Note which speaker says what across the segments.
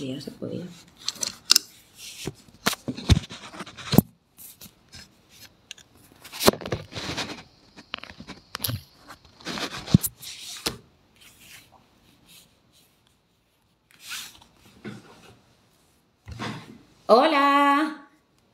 Speaker 1: días se podía. Hola.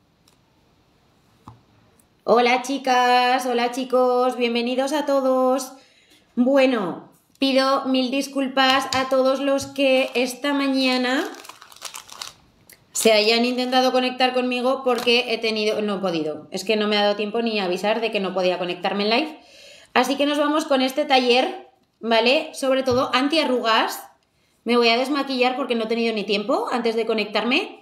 Speaker 1: Hola chicas, hola chicos, bienvenidos a todos. Bueno, pido mil disculpas a todos los que esta mañana se hayan intentado conectar conmigo porque no he podido. Es que no me ha dado tiempo ni avisar de que no podía conectarme en live. Así que nos vamos con este taller, ¿vale? Sobre todo antiarrugas. Me voy a desmaquillar porque no he tenido ni tiempo antes de conectarme.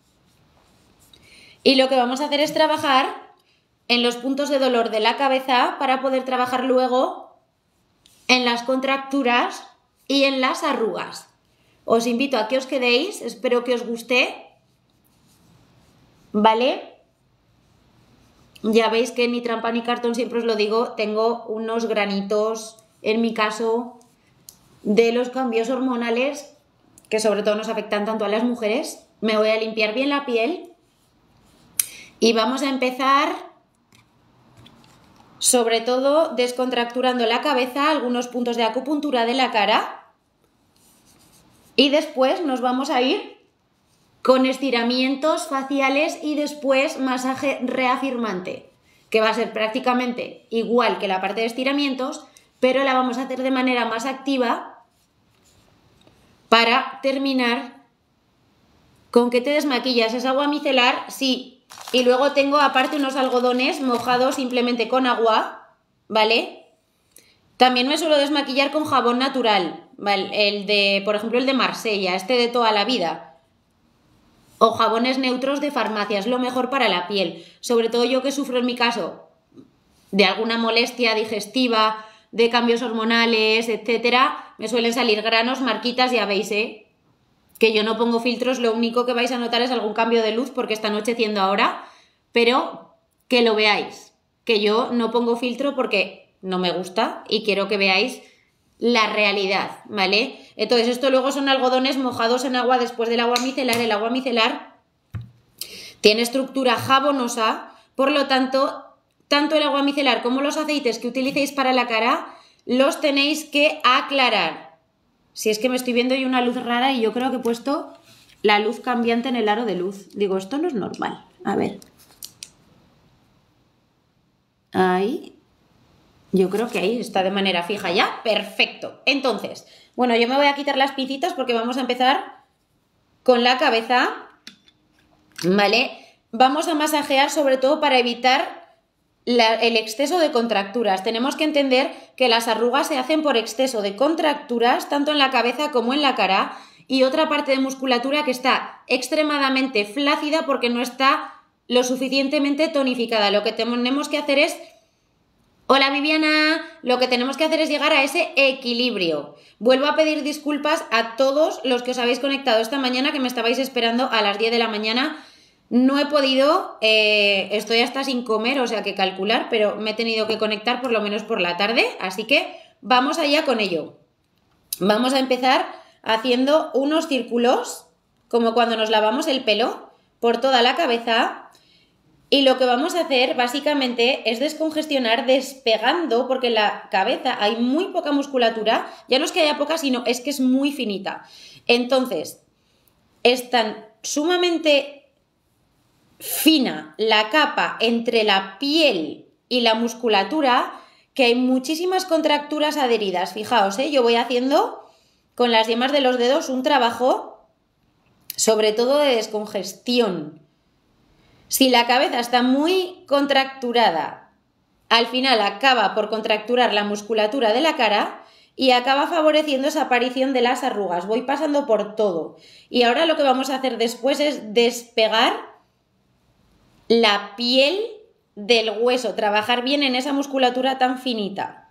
Speaker 1: Y lo que vamos a hacer es trabajar en los puntos de dolor de la cabeza para poder trabajar luego en las contracturas y en las arrugas. Os invito a que os quedéis, espero que os guste, ¿vale? Ya veis que ni trampa ni cartón, siempre os lo digo, tengo unos granitos, en mi caso, de los cambios hormonales, que sobre todo nos afectan tanto a las mujeres. Me voy a limpiar bien la piel y vamos a empezar sobre todo descontracturando la cabeza, algunos puntos de acupuntura de la cara, y después nos vamos a ir con estiramientos faciales y después masaje reafirmante, que va a ser prácticamente igual que la parte de estiramientos, pero la vamos a hacer de manera más activa para terminar con que te desmaquillas. ¿Es agua micelar? Sí. Y luego tengo aparte unos algodones mojados simplemente con agua, ¿vale? También me suelo desmaquillar con jabón natural, ¿vale? Por ejemplo, el de Marsella, este de toda la vida. O jabones neutros de farmacia, es lo mejor para la piel. Sobre todo yo que sufro en mi caso de alguna molestia digestiva, de cambios hormonales, etcétera, me suelen salir granos, marquitas, ya veis, que yo no pongo filtros, lo único que vais a notar es algún cambio de luz porque está anocheciendo ahora, pero que lo veáis, que yo no pongo filtro porque no me gusta y quiero que veáis la realidad, ¿vale? Entonces esto luego son algodones mojados en agua después del agua micelar. El agua micelar tiene estructura jabonosa, por lo tanto, tanto el agua micelar como los aceites que utilicéis para la cara los tenéis que aclarar. Si es que me estoy viendo yo una luz rara y yo creo que he puesto la luz cambiante en el aro de luz. Digo, esto no es normal. A ver. Ahí. Yo creo que ahí está de manera fija ya. Perfecto. Entonces, bueno, yo me voy a quitar las pincitas porque vamos a empezar con la cabeza. ¿Vale? Vamos a masajear sobre todo para evitar el exceso de contracturas. Tenemos que entender que las arrugas se hacen por exceso de contracturas, tanto en la cabeza como en la cara, y otra parte de musculatura que está extremadamente flácida porque no está lo suficientemente tonificada. Lo que tenemos que hacer es... Hola Viviana, lo que tenemos que hacer es llegar a ese equilibrio. Vuelvo a pedir disculpas a todos los que os habéis conectado esta mañana, que me estabais esperando a las 10 de la mañana. No he podido, estoy hasta sin comer, o sea que calcular, pero me he tenido que conectar por lo menos por la tarde, así que vamos allá con ello. Vamos a empezar haciendo unos círculos, como cuando nos lavamos el pelo, por toda la cabeza, y lo que vamos a hacer básicamente es descongestionar despegando, porque en la cabeza hay muy poca musculatura, ya no es que haya poca, sino es que es muy finita. Entonces, es tan sumamente fina la capa entre la piel y la musculatura que hay muchísimas contracturas adheridas. Fijaos, yo voy haciendo con las yemas de los dedos un trabajo sobre todo de descongestión. Si la cabeza está muy contracturada, al final acaba por contracturar la musculatura de la cara y acaba favoreciendo esa aparición de las arrugas. Voy pasando por todo. Y ahora lo que vamos a hacer después es despegar la piel del hueso, trabajar bien en esa musculatura tan finita.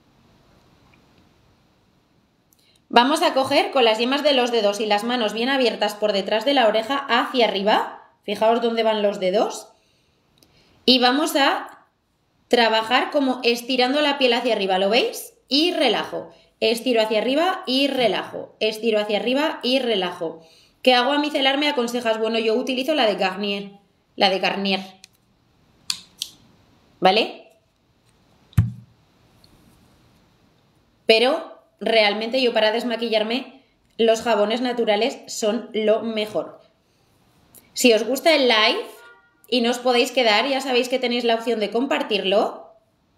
Speaker 1: Vamos a coger con las yemas de los dedos y las manos bien abiertas por detrás de la oreja hacia arriba, fijaos dónde van los dedos, y vamos a trabajar como estirando la piel hacia arriba, ¿lo veis? Y relajo, estiro hacia arriba y relajo, estiro hacia arriba y relajo. ¿Qué agua micelar me aconsejas? Bueno, yo utilizo la de Garnier. La de Garnier. ¿Vale? Pero realmente yo para desmaquillarme los jabones naturales son lo mejor. Si os gusta el live y no os podéis quedar, ya sabéis que tenéis la opción de compartirlo.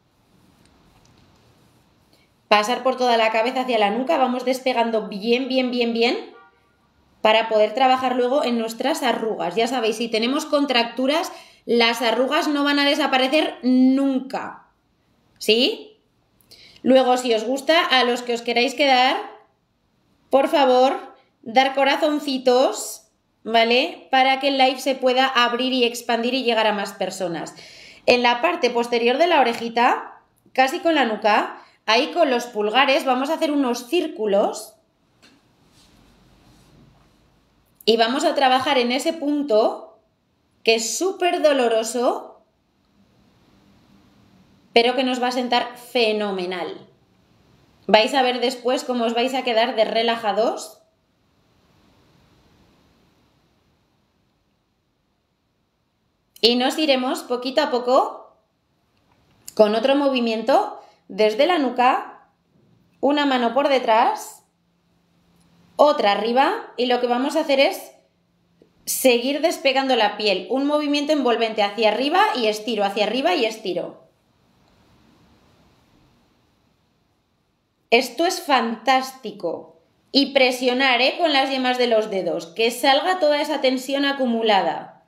Speaker 1: Pasar por toda la cabeza hacia la nuca, vamos despegando bien, bien, bien, bien para poder trabajar luego en nuestras arrugas. Ya sabéis, si tenemos contracturas, las arrugas no van a desaparecer nunca. ¿Sí? Luego, si os gusta, a los que os queráis quedar, por favor, dar corazoncitos, ¿vale? Para que el live se pueda abrir y expandir y llegar a más personas. En la parte posterior de la orejita, casi con la nuca, ahí con los pulgares vamos a hacer unos círculos y vamos a trabajar en ese punto que es súper doloroso, pero que nos va a sentar fenomenal. Vais a ver después cómo os vais a quedar de relajados. Y nos iremos poquito a poco con otro movimiento desde la nuca, una mano por detrás, otra arriba, y lo que vamos a hacer es seguir despegando la piel. Un movimiento envolvente hacia arriba y estiro, hacia arriba y estiro. Esto es fantástico. Y presionar, con las yemas de los dedos, que salga toda esa tensión acumulada.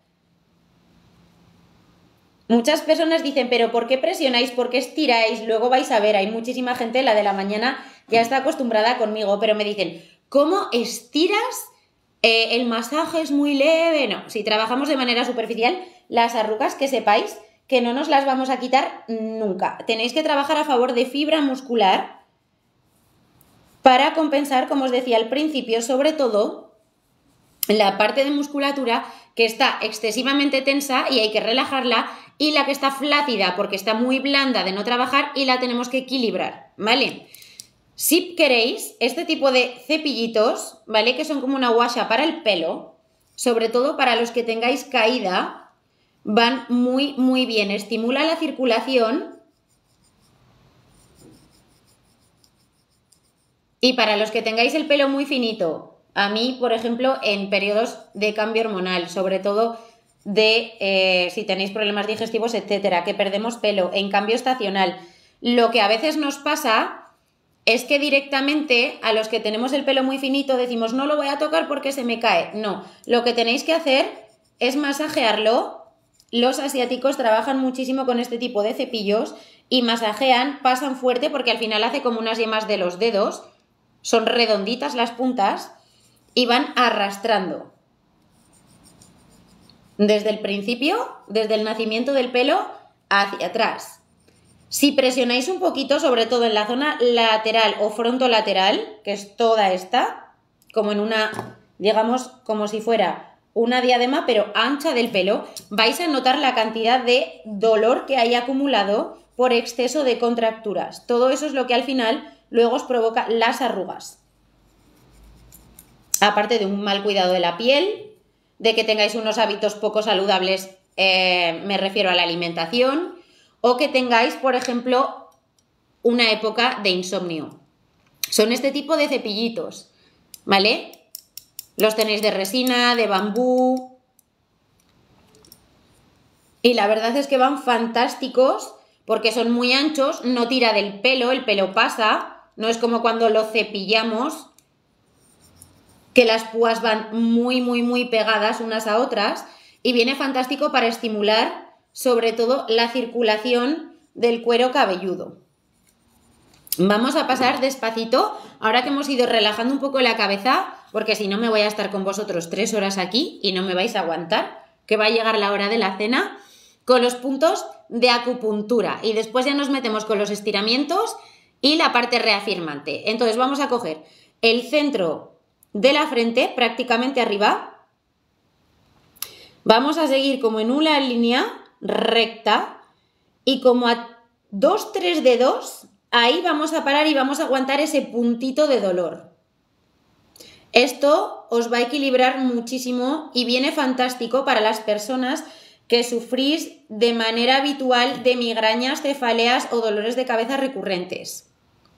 Speaker 1: Muchas personas dicen, pero ¿por qué presionáis? ¿Por qué estiráis? Luego vais a ver, hay muchísima gente, la de la mañana ya está acostumbrada conmigo, pero me dicen, ¿cómo estiras? El masaje es muy leve. No, si trabajamos de manera superficial, las arrugas, que sepáis que no nos las vamos a quitar nunca. Tenéis que trabajar a favor de fibra muscular para compensar, como os decía al principio, sobre todo la parte de musculatura que está excesivamente tensa y hay que relajarla, y la que está flácida porque está muy blanda de no trabajar y la tenemos que equilibrar, ¿vale? Si queréis, este tipo de cepillitos, ¿vale? Que son como una guasha para el pelo, sobre todo para los que tengáis caída, van muy, muy bien. Estimula la circulación. Y para los que tengáis el pelo muy finito, a mí, por ejemplo, en periodos de cambio hormonal, sobre todo de si tenéis problemas digestivos, etcétera, que perdemos pelo, en cambio estacional, lo que a veces nos pasa es que directamente a los que tenemos el pelo muy finito decimos no lo voy a tocar porque se me cae. No, lo que tenéis que hacer es masajearlo. Los asiáticos trabajan muchísimo con este tipo de cepillos y masajean, pasan fuerte porque al final hace como unas yemas de los dedos, son redonditas las puntas y van arrastrando. Desde el principio, desde el nacimiento del pelo hacia atrás. Si presionáis un poquito, sobre todo en la zona lateral o frontolateral, que es toda esta, como en una, digamos, como si fuera una diadema, pero ancha del pelo, vais a notar la cantidad de dolor que hay acumulado por exceso de contracturas. Todo eso es lo que al final luego os provoca las arrugas. Aparte de un mal cuidado de la piel, de que tengáis unos hábitos poco saludables, me refiero a la alimentación, o que tengáis, por ejemplo, una época de insomnio. Son este tipo de cepillitos, ¿vale? Los tenéis de resina, de bambú. Y la verdad es que van fantásticos porque son muy anchos, no tira del pelo, el pelo pasa. No es como cuando lo cepillamos, que las púas van muy, muy, muy pegadas unas a otras. Y viene fantástico para estimular sobre todo la circulación del cuero cabelludo. Vamos a pasar despacito, ahora que hemos ido relajando un poco la cabeza, porque si no me voy a estar con vosotros 3 horas aquí y no me vais a aguantar, que va a llegar la hora de la cena, con los puntos de acupuntura. Y después ya nos metemos con los estiramientos y la parte reafirmante. Entonces vamos a coger el centro de la frente, prácticamente arriba. Vamos a seguir como en una línea recta y como a 2-3 dedos, ahí vamos a parar y vamos a aguantar ese puntito de dolor. Esto os va a equilibrar muchísimo y viene fantástico para las personas que sufrís de manera habitual de migrañas, cefaleas o dolores de cabeza recurrentes.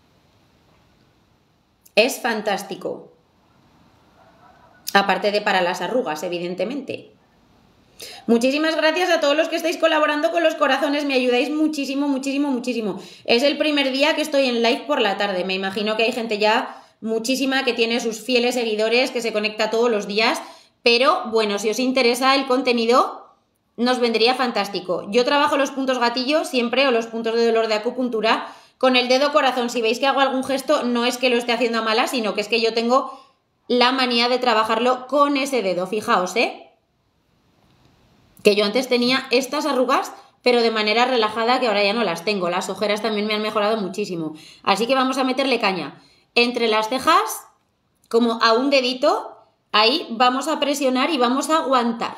Speaker 1: Es fantástico. Aparte de para las arrugas, evidentemente. Muchísimas gracias a todos los que estáis colaborando con los corazones, me ayudáis muchísimo, muchísimo, muchísimo. Es el primer día que estoy en live por la tarde, me imagino que hay gente ya muchísima que tiene sus fieles seguidores, que se conecta todos los días, pero bueno, si os interesa el contenido, nos vendría fantástico. Yo trabajo los puntos gatillo siempre, o los puntos de dolor de acupuntura, con el dedo corazón. Si veis que hago algún gesto, no es que lo esté haciendo a malas, sino que es que yo tengo la manía de trabajarlo con ese dedo, fijaos, que yo antes tenía estas arrugas, pero de manera relajada, que ahora ya no las tengo. Las ojeras también me han mejorado muchísimo. Así que vamos a meterle caña. Entre las cejas, como a un dedito, ahí vamos a presionar y vamos a aguantar.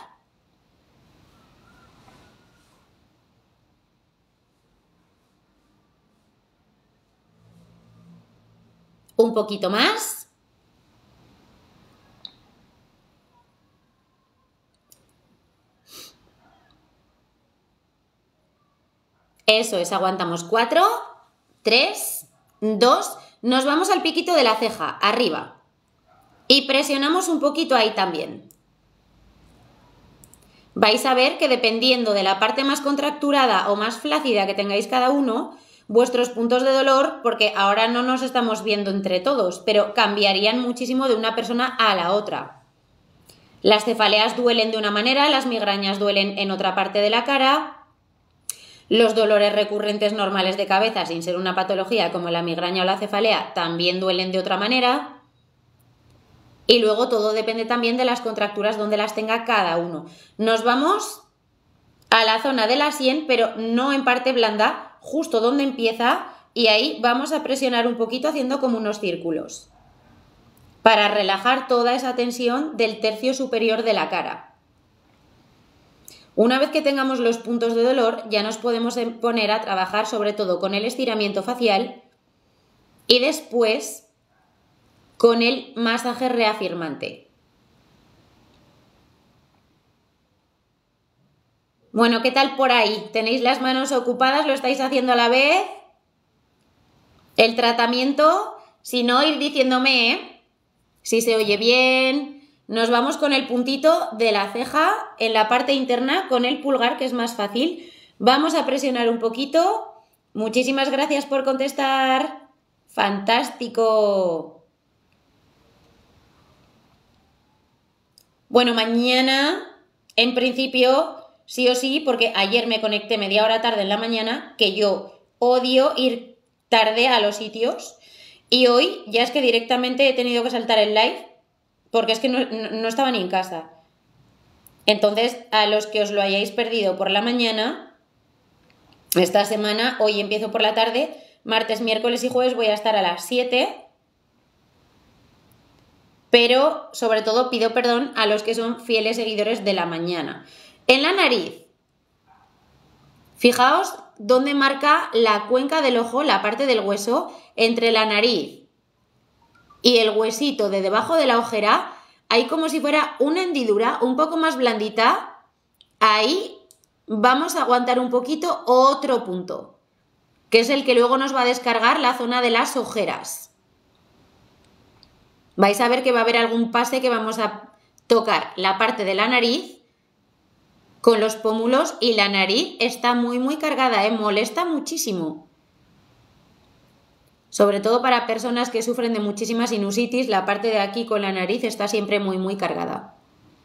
Speaker 1: Un poquito más. Eso es, aguantamos 4, 3, 2, nos vamos al piquito de la ceja, arriba. Y presionamos un poquito ahí también. Vais a ver que dependiendo de la parte más contracturada o más flácida que tengáis cada uno, vuestros puntos de dolor, porque ahora no nos estamos viendo entre todos, pero cambiarían muchísimo de una persona a la otra. Las cefaleas duelen de una manera, las migrañas duelen en otra parte de la cara. Los dolores recurrentes normales de cabeza, sin ser una patología como la migraña o la cefalea, también duelen de otra manera. Y luego todo depende también de las contracturas donde las tenga cada uno. Nos vamos a la zona de la sien, pero no en parte blanda, justo donde empieza, y ahí vamos a presionar un poquito haciendo como unos círculos para relajar toda esa tensión del tercio superior de la cara. Una vez que tengamos los puntos de dolor, ya nos podemos poner a trabajar sobre todo con el estiramiento facial y después con el masaje reafirmante. Bueno, ¿qué tal por ahí? ¿Tenéis las manos ocupadas? ¿Lo estáis haciendo a la vez? El tratamiento, si no, ir diciéndome, si se oye bien. Nos vamos con el puntito de la ceja en la parte interna con el pulgar, que es más fácil. Vamos a presionar un poquito. Muchísimas gracias por contestar. ¡Fantástico! Bueno, mañana, en principio, sí o sí, porque ayer me conecté media hora tarde en la mañana, que yo odio ir tarde a los sitios, y hoy ya es que directamente he tenido que saltar el live, porque es que no estaba ni en casa. Entonces, a los que os lo hayáis perdido por la mañana, esta semana, hoy empiezo por la tarde, martes, miércoles y jueves voy a estar a las 7, pero sobre todo pido perdón a los que son fieles seguidores de la mañana. En la nariz, fijaos dónde marca la cuenca del ojo, la parte del hueso, entre la nariz y el huesito de debajo de la ojera, hay como si fuera una hendidura un poco más blandita. Ahí vamos a aguantar un poquito otro punto, que es el que luego nos va a descargar la zona de las ojeras. Vais a ver que va a haber algún pase que vamos a tocar la parte de la nariz con los pómulos, y la nariz está muy cargada, molesta muchísimo. Sobre todo para personas que sufren de muchísima sinusitis, la parte de aquí con la nariz está siempre muy cargada.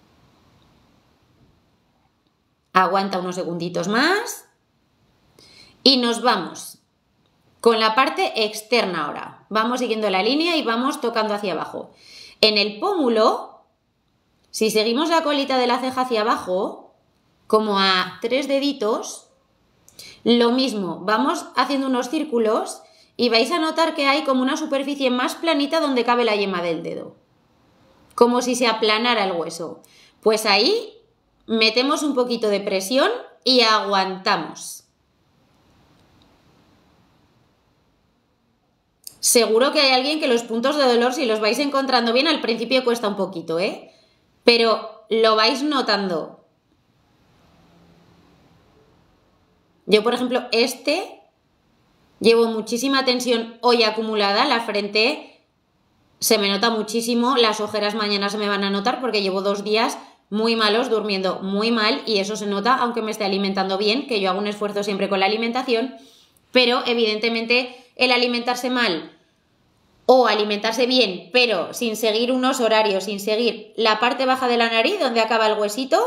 Speaker 1: Aguanta unos segunditos más. Y nos vamos con la parte externa ahora. Vamos siguiendo la línea y vamos tocando hacia abajo. En el pómulo, si seguimos la colita de la ceja hacia abajo, como a 3 deditos, lo mismo, vamos haciendo unos círculos. Y vais a notar que hay como una superficie más planita donde cabe la yema del dedo. Como si se aplanara el hueso. Pues ahí metemos un poquito de presión y aguantamos. Seguro que hay alguien que los puntos de dolor, si los vais encontrando bien, al principio cuesta un poquito, ¿eh? Pero lo vais notando. Yo, por ejemplo, llevo muchísima tensión hoy acumulada, la frente se me nota muchísimo, las ojeras mañana se me van a notar porque llevo 2 días muy malos, durmiendo muy mal, y eso se nota aunque me esté alimentando bien, que yo hago un esfuerzo siempre con la alimentación, pero evidentemente el alimentarse mal o alimentarse bien, pero sin seguir unos horarios, sin seguir la parte baja de la nariz, donde acaba el huesito,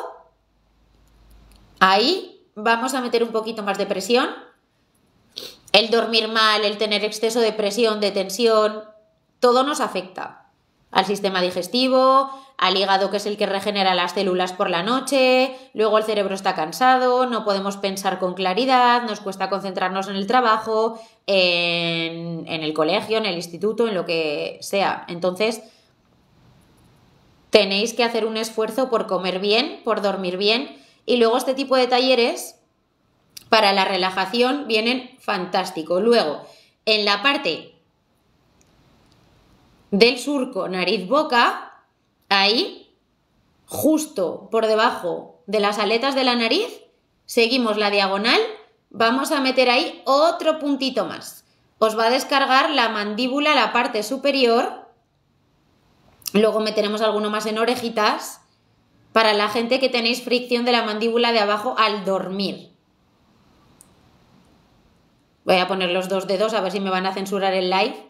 Speaker 1: ahí vamos a meter un poquito más de presión. El dormir mal, el tener exceso de presión, de tensión, todo nos afecta. Al sistema digestivo, al hígado, que es el que regenera las células por la noche, luego el cerebro está cansado, no podemos pensar con claridad, nos cuesta concentrarnos en el trabajo, en el colegio, en el instituto, en lo que sea. Entonces, tenéis que hacer un esfuerzo por comer bien, por dormir bien, y luego este tipo de talleres para la relajación vienen fantástico. Luego, en la parte del surco nariz-boca, ahí, justo por debajo de las aletas de la nariz, seguimos la diagonal, vamos a meter ahí otro puntito más. Os va a descargar la mandíbula, la parte superior, luego meteremos alguno más en orejitas, para la gente que tenéis fricción de la mandíbula de abajo al dormir. Voy a poner los 2 dedos a ver si me van a censurar el live.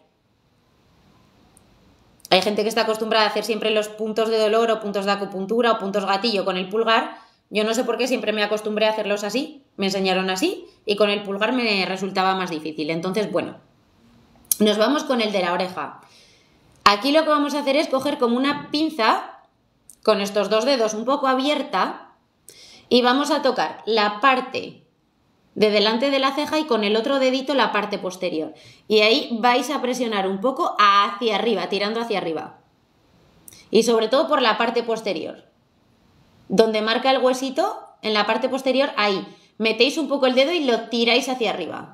Speaker 1: Hay gente que está acostumbrada a hacer siempre los puntos de dolor o puntos de acupuntura o puntos gatillo con el pulgar. Yo no sé por qué siempre me acostumbré a hacerlos así, me enseñaron así y con el pulgar me resultaba más difícil. Entonces, bueno, nos vamos con el de la oreja. Aquí lo que vamos a hacer es coger como una pinza con estos 2 dedos un poco abierta y vamos a tocar la parte de delante de la ceja y con el otro dedito la parte posterior. Y ahí vais a presionar un poco hacia arriba, tirando hacia arriba. Y sobre todo por la parte posterior. Donde marca el huesito, en la parte posterior, ahí. Metéis un poco el dedo y lo tiráis hacia arriba.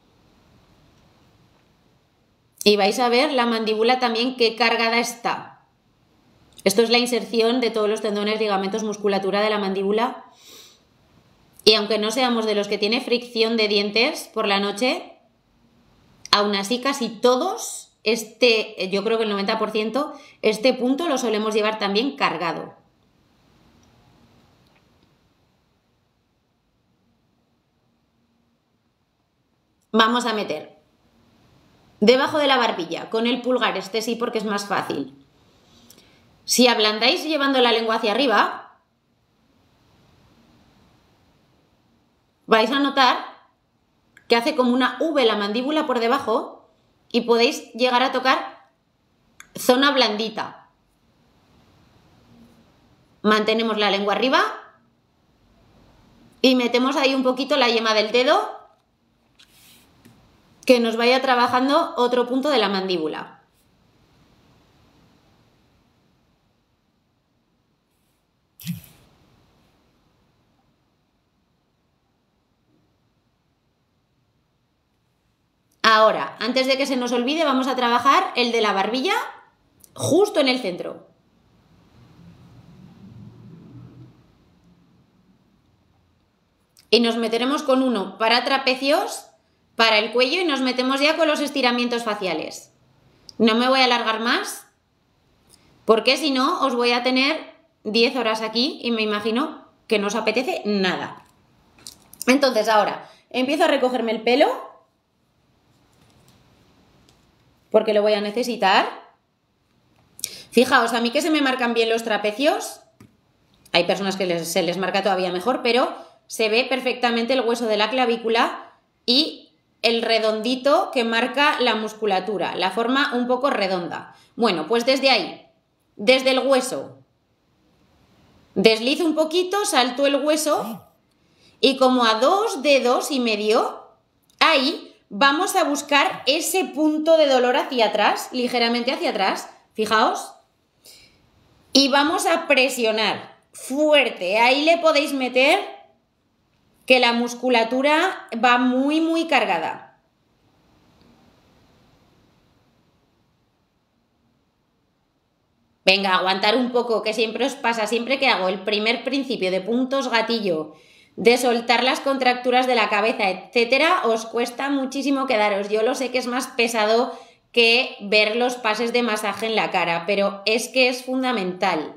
Speaker 1: Y vais a ver la mandíbula también qué cargada está. Esto es la inserción de todos los tendones, ligamentos, musculatura de la mandíbula. Y aunque no seamos de los que tiene fricción de dientes por la noche, aún así casi todos, yo creo que el 90%, este punto lo solemos llevar también cargado. Vamos a meter debajo de la barbilla, con el pulgar, sí porque es más fácil. Si ablandáis llevando la lengua hacia arriba, vais a notar que hace como una V la mandíbula por debajo y podéis llegar a tocar zona blandita. Mantenemos la lengua arriba y metemos ahí un poquito la yema del dedo que nos vaya trabajando otro punto de la mandíbula. Ahora, antes de que se nos olvide, vamos a trabajar el de la barbilla justo en el centro. Y nos meteremos con uno para trapecios, para el cuello y nos metemos ya con los estiramientos faciales. No me voy a alargar más, porque si no os voy a tener 10 horas aquí y me imagino que no os apetece nada. Entonces ahora empiezo a recogerme el pelo, porque lo voy a necesitar. Fijaos, a mí que se me marcan bien los trapecios, hay personas que se les marca todavía mejor, pero se ve perfectamente el hueso de la clavícula y el redondito que marca la musculatura, la forma un poco redonda. Bueno, pues desde ahí, desde el hueso, deslizo un poquito, salto el hueso y como a 2 dedos y medio, ahí vamos a buscar ese punto de dolor hacia atrás, ligeramente hacia atrás, fijaos, y vamos a presionar fuerte. Ahí le podéis meter que la musculatura va muy, muy cargada. Venga, aguantar un poco, que siempre os pasa, siempre que hago el primer principio de puntos gatillo, de soltar las contracturas de la cabeza, etcétera, os cuesta muchísimo quedaros. Yo lo sé que es más pesado que ver los pases de masaje en la cara, pero es que es fundamental.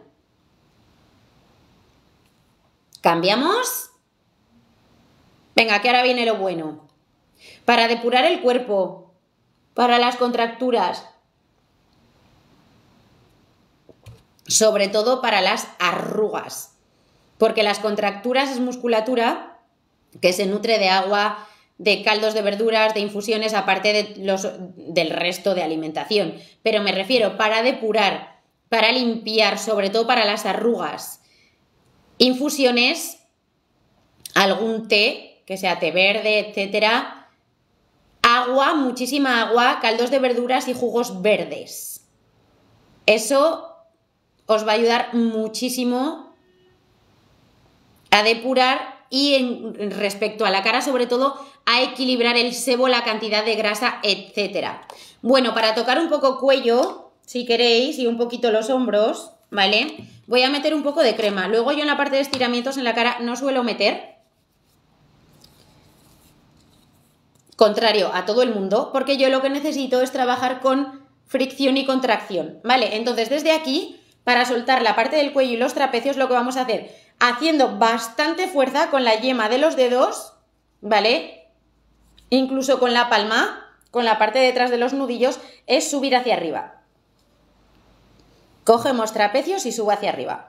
Speaker 1: ¿Cambiamos? Venga, que ahora viene lo bueno. Para depurar el cuerpo, para las contracturas, sobre todo para las arrugas, porque las contracturas es musculatura que se nutre de agua, de caldos de verduras, de infusiones, aparte del resto de alimentación. Pero me refiero para depurar, para limpiar, sobre todo para las arrugas. Infusiones, algún té, que sea té verde, etcétera. Agua, muchísima agua, caldos de verduras y jugos verdes. Eso os va a ayudar muchísimo a depurar y respecto a la cara, sobre todo, a equilibrar el sebo, la cantidad de grasa, etcétera. Bueno, para tocar un poco cuello, si queréis, y un poquito los hombros, ¿vale? Voy a meter un poco de crema. Luego yo en la parte de estiramientos en la cara no suelo meter, contrario a todo el mundo, porque yo lo que necesito es trabajar con fricción y contracción, ¿vale? Entonces desde aquí, para soltar la parte del cuello y los trapecios, lo que vamos a hacer, haciendo bastante fuerza con la yema de los dedos, ¿vale? Incluso con la palma, con la parte de detrás de los nudillos, es subir hacia arriba. Cogemos trapecios y subo hacia arriba.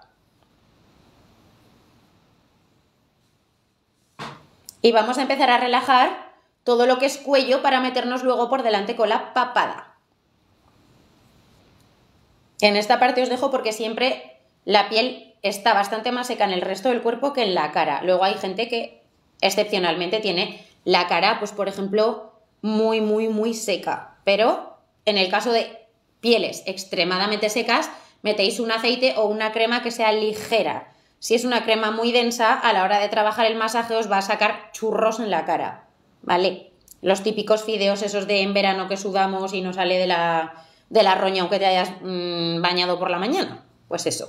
Speaker 1: Y vamos a empezar a relajar todo lo que es cuello para meternos luego por delante con la papada. En esta parte os dejo porque siempre la piel está bastante más seca en el resto del cuerpo que en la cara. Luego hay gente que excepcionalmente tiene la cara, pues por ejemplo, muy seca. Pero en el caso de pieles extremadamente secas, metéis un aceite o una crema que sea ligera. Si es una crema muy densa, a la hora de trabajar el masaje os va a sacar churros en la cara, ¿vale? Los típicos fideos esos de en verano que sudamos y nos sale de la roña aunque te hayas bañado por la mañana. Pues eso.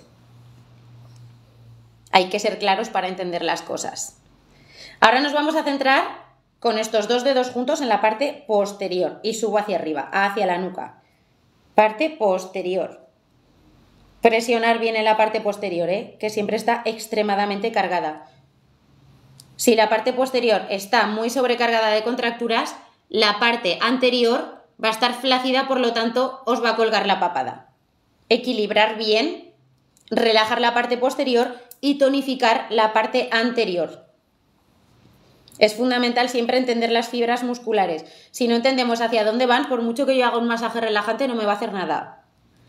Speaker 1: Hay que ser claros para entender las cosas. Ahora nos vamos a centrar con estos dos dedos juntos en la parte posterior y subo hacia arriba, hacia la nuca. Parte posterior. Presionar bien en la parte posterior, que siempre está extremadamente cargada. Si la parte posterior está muy sobrecargada de contracturas, la parte anterior va a estar flácida, por lo tanto os va a colgar la papada. Equilibrar bien, relajar la parte posterior y tonificar la parte anterior. Es fundamental siempre entender las fibras musculares. Si no entendemos hacia dónde van, por mucho que yo haga un masaje relajante no me va a hacer nada.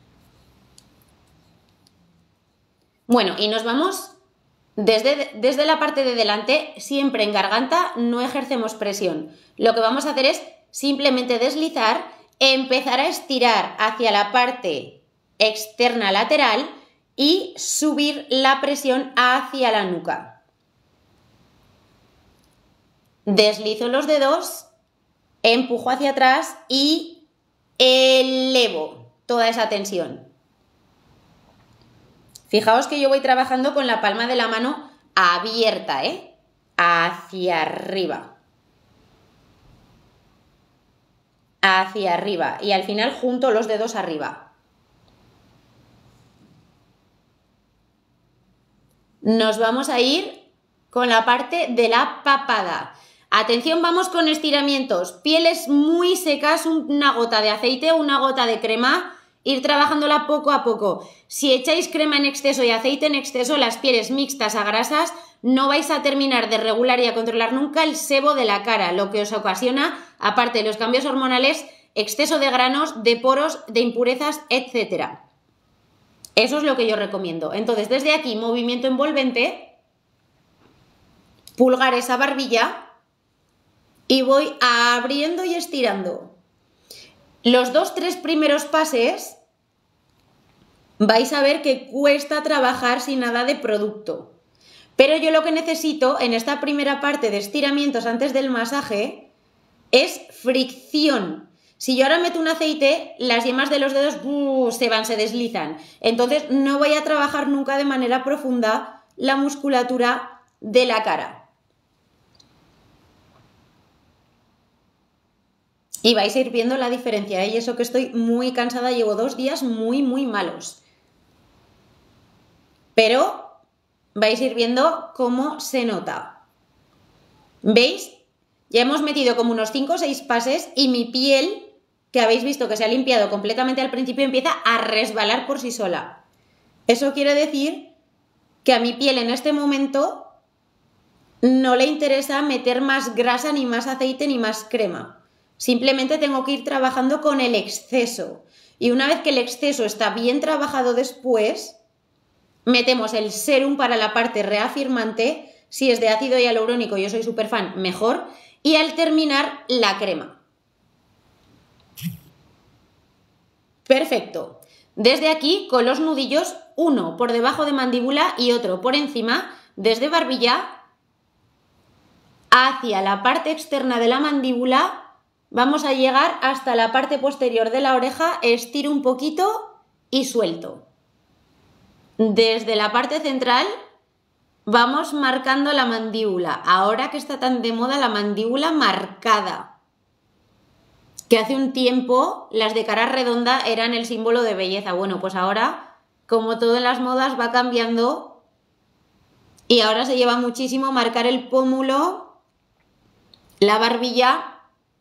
Speaker 1: Bueno, y nos vamos desde la parte de delante, siempre en garganta, no ejercemos presión. Lo que vamos a hacer es simplemente deslizar, empezar a estirar hacia la parte externa lateral y subir la presión hacia la nuca. Deslizo los dedos, empujo hacia atrás y elevo toda esa tensión. Fijaos que yo voy trabajando con la palma de la mano abierta, hacia arriba. Hacia arriba. Y al final junto los dedos arriba. Nos vamos a ir con la parte de la papada. Atención, vamos con estiramientos. Pieles muy secas, una gota de aceite, una gota de crema. Ir trabajándola poco a poco. Si echáis crema en exceso y aceite en exceso, las pieles mixtas a grasas, no vais a terminar de regular y a controlar nunca el sebo de la cara, lo que os ocasiona, aparte de los cambios hormonales, exceso de granos, de poros, de impurezas, etc. Eso es lo que yo recomiendo. Entonces, desde aquí, movimiento envolvente, pulgares a barbilla y voy abriendo y estirando. Los 2-3 primeros pases vais a ver que cuesta trabajar sin nada de producto. Pero yo lo que necesito en esta primera parte de estiramientos antes del masaje es fricción. Si yo ahora meto un aceite, las yemas de los dedos se van, se deslizan. Entonces no voy a trabajar nunca de manera profunda la musculatura de la cara. Y vais a ir viendo la diferencia, ¿eh? Y eso que estoy muy cansada, llevo 2 días muy malos. Pero vais a ir viendo cómo se nota. ¿Veis? Ya hemos metido como unos 5 o 6 pases y mi piel, que habéis visto que se ha limpiado completamente al principio, empieza a resbalar por sí sola. Eso quiere decir que a mi piel en este momento no le interesa meter más grasa, ni más aceite, ni más crema. Simplemente tengo que ir trabajando con el exceso. Y una vez que el exceso está bien trabajado después, metemos el serum para la parte reafirmante. Si es de ácido hialurónico, yo soy súper fan, mejor. Y al terminar, la crema. Perfecto. Desde aquí, con los nudillos, uno por debajo de mandíbula y otro por encima, desde barbilla hacia la parte externa de la mandíbula, vamos a llegar hasta la parte posterior de la oreja, estiro un poquito y suelto. Desde la parte central vamos marcando la mandíbula. Ahora que está tan de moda la mandíbula marcada, que hace un tiempo las de cara redonda eran el símbolo de belleza. Bueno, pues ahora, como todo en las modas, va cambiando y ahora se lleva muchísimo marcar el pómulo, la barbilla,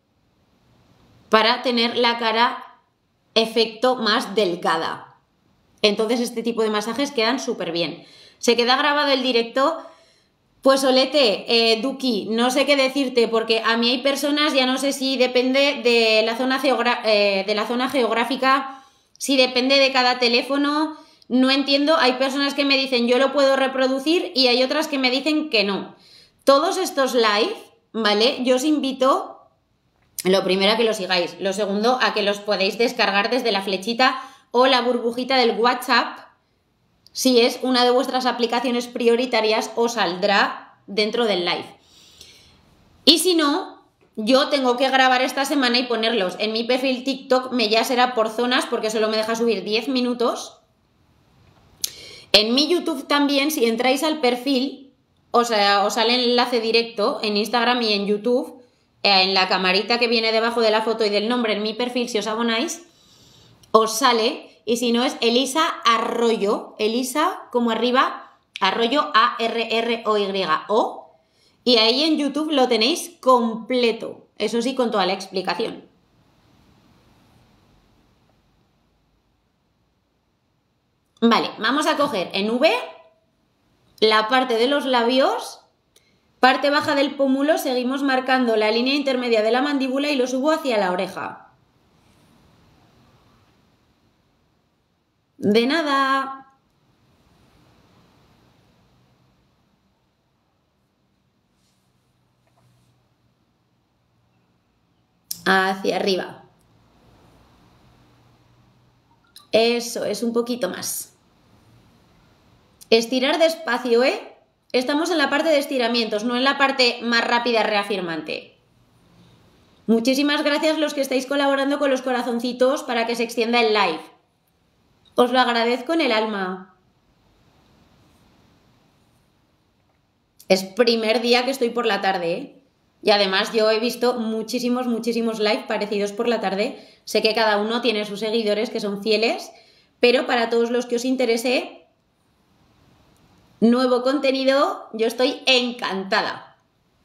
Speaker 1: para tener la cara efecto más delgada. Entonces este tipo de masajes quedan súper bien. Se queda grabado el directo. Pues Olete, Duki, no sé qué decirte, porque a mí hay personas, ya no sé si depende de la zona geográfica, si depende de cada teléfono, no entiendo. Hay personas que me dicen yo lo puedo reproducir y hay otras que me dicen que no. Todos estos live, ¿vale? Yo os invito, lo primero, a que los sigáis, lo segundo, a que los podéis descargar desde la flechita o la burbujita del WhatsApp. Si es una de vuestras aplicaciones prioritarias, os saldrá dentro del live. Y si no, yo tengo que grabar esta semana y ponerlos. En mi perfil TikTok ya será por zonas, porque solo me deja subir 10 minutos. En mi YouTube también, si entráis al perfil, os sale el enlace directo en Instagram y en YouTube, en la camarita que viene debajo de la foto y del nombre en mi perfil, si os abonáis, os sale. Y si no, es Elisa Arroyo, Elisa como arriba, Arroyo, A-R-R-O-Y-O. Y ahí en YouTube lo tenéis completo, eso sí, con toda la explicación. Vale, vamos a coger en V la parte de los labios, parte baja del pómulo, seguimos marcando la línea intermedia de la mandíbula y lo subo hacia la oreja. De nada. Hacia arriba. Eso es, un poquito más. Estirar despacio, ¿eh? Estamos en la parte de estiramientos, no en la parte más rápida reafirmante. Muchísimas gracias los que estáis colaborando con los corazoncitos para que se extienda el live. Os lo agradezco en el alma. Es primer día que estoy por la tarde, ¿eh? Y además yo he visto muchísimos live parecidos por la tarde. Sé que cada uno tiene sus seguidores que son fieles, pero para todos los que os interese nuevo contenido, yo estoy encantada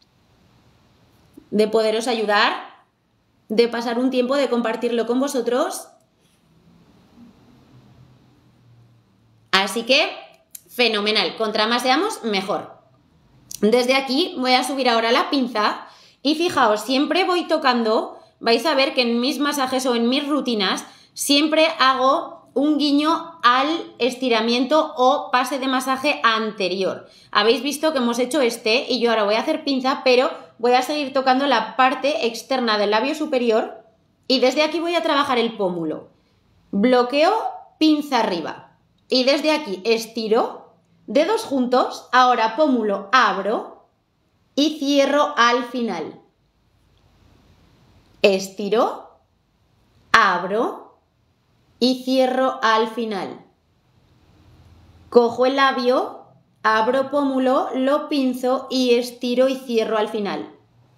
Speaker 1: de poderos ayudar, de pasar un tiempo, de compartirlo con vosotros. Así que, fenomenal. Contra más seamos, mejor. Desde aquí voy a subir ahora la pinza y fijaos, siempre voy tocando, vais a ver que en mis masajes o en mis rutinas siempre hago un guiño al estiramiento o pase de masaje anterior. Habéis visto que hemos hecho este y yo ahora voy a hacer pinza, pero voy a seguir tocando la parte externa del labio superior y desde aquí voy a trabajar el pómulo. Bloqueo, pinza arriba. Y desde aquí estiro, dedos juntos, ahora pómulo abro y cierro al final. Estiro abro y cierro al final. Cojo el labio, abro pómulo, lo pinzo y estiro y cierro al final.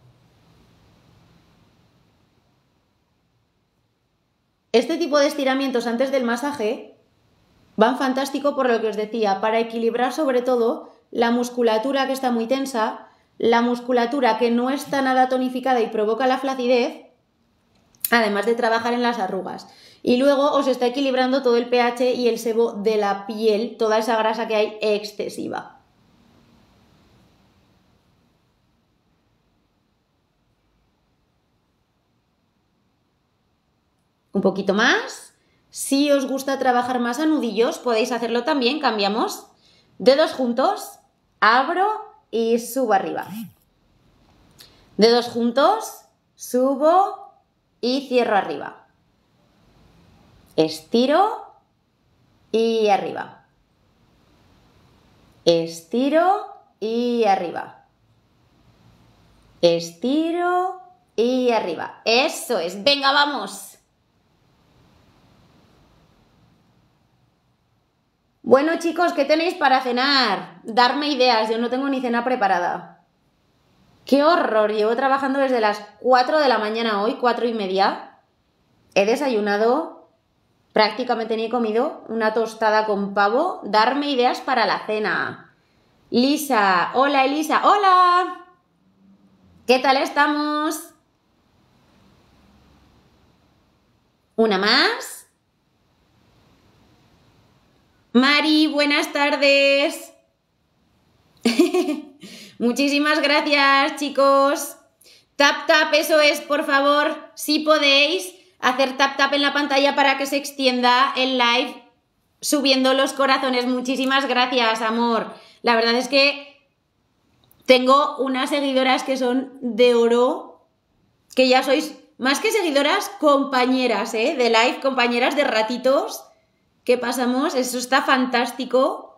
Speaker 1: Este tipo de estiramientos antes del masaje van fantástico por lo que os decía, para equilibrar sobre todo la musculatura que está muy tensa, la musculatura que no está nada tonificada y provoca la flacidez, además de trabajar en las arrugas. Y luego os está equilibrando todo el pH y el sebo de la piel, toda esa grasa que hay excesiva. Un poquito más. Si os gusta trabajar más a nudillos, podéis hacerlo también. Cambiamos. Dedos juntos, abro y subo arriba. Dedos juntos, subo y cierro arriba. Estiro y arriba. Estiro y arriba. Estiro y arriba. Eso es. Venga, vamos. Bueno, chicos, ¿qué tenéis para cenar? Darme ideas, yo no tengo ni cena preparada. ¡Qué horror! Llevo trabajando desde las 4 de la mañana hoy, 4:30. He desayunado, prácticamente ni he comido, una tostada con pavo. Darme ideas para la cena. Lisa, hola Elisa, hola. ¿Qué tal estamos? ¿Una más? Mari, buenas tardes. Muchísimas gracias, chicos. Tap, tap, eso es, por favor. Si podéis hacer tap, tap en la pantalla para que se extienda el live subiendo los corazones. Muchísimas gracias, amor. La verdad es que tengo unas seguidoras que son de oro, que ya sois más que seguidoras, compañeras, de live, compañeras de ratitos que pasamos, eso está fantástico.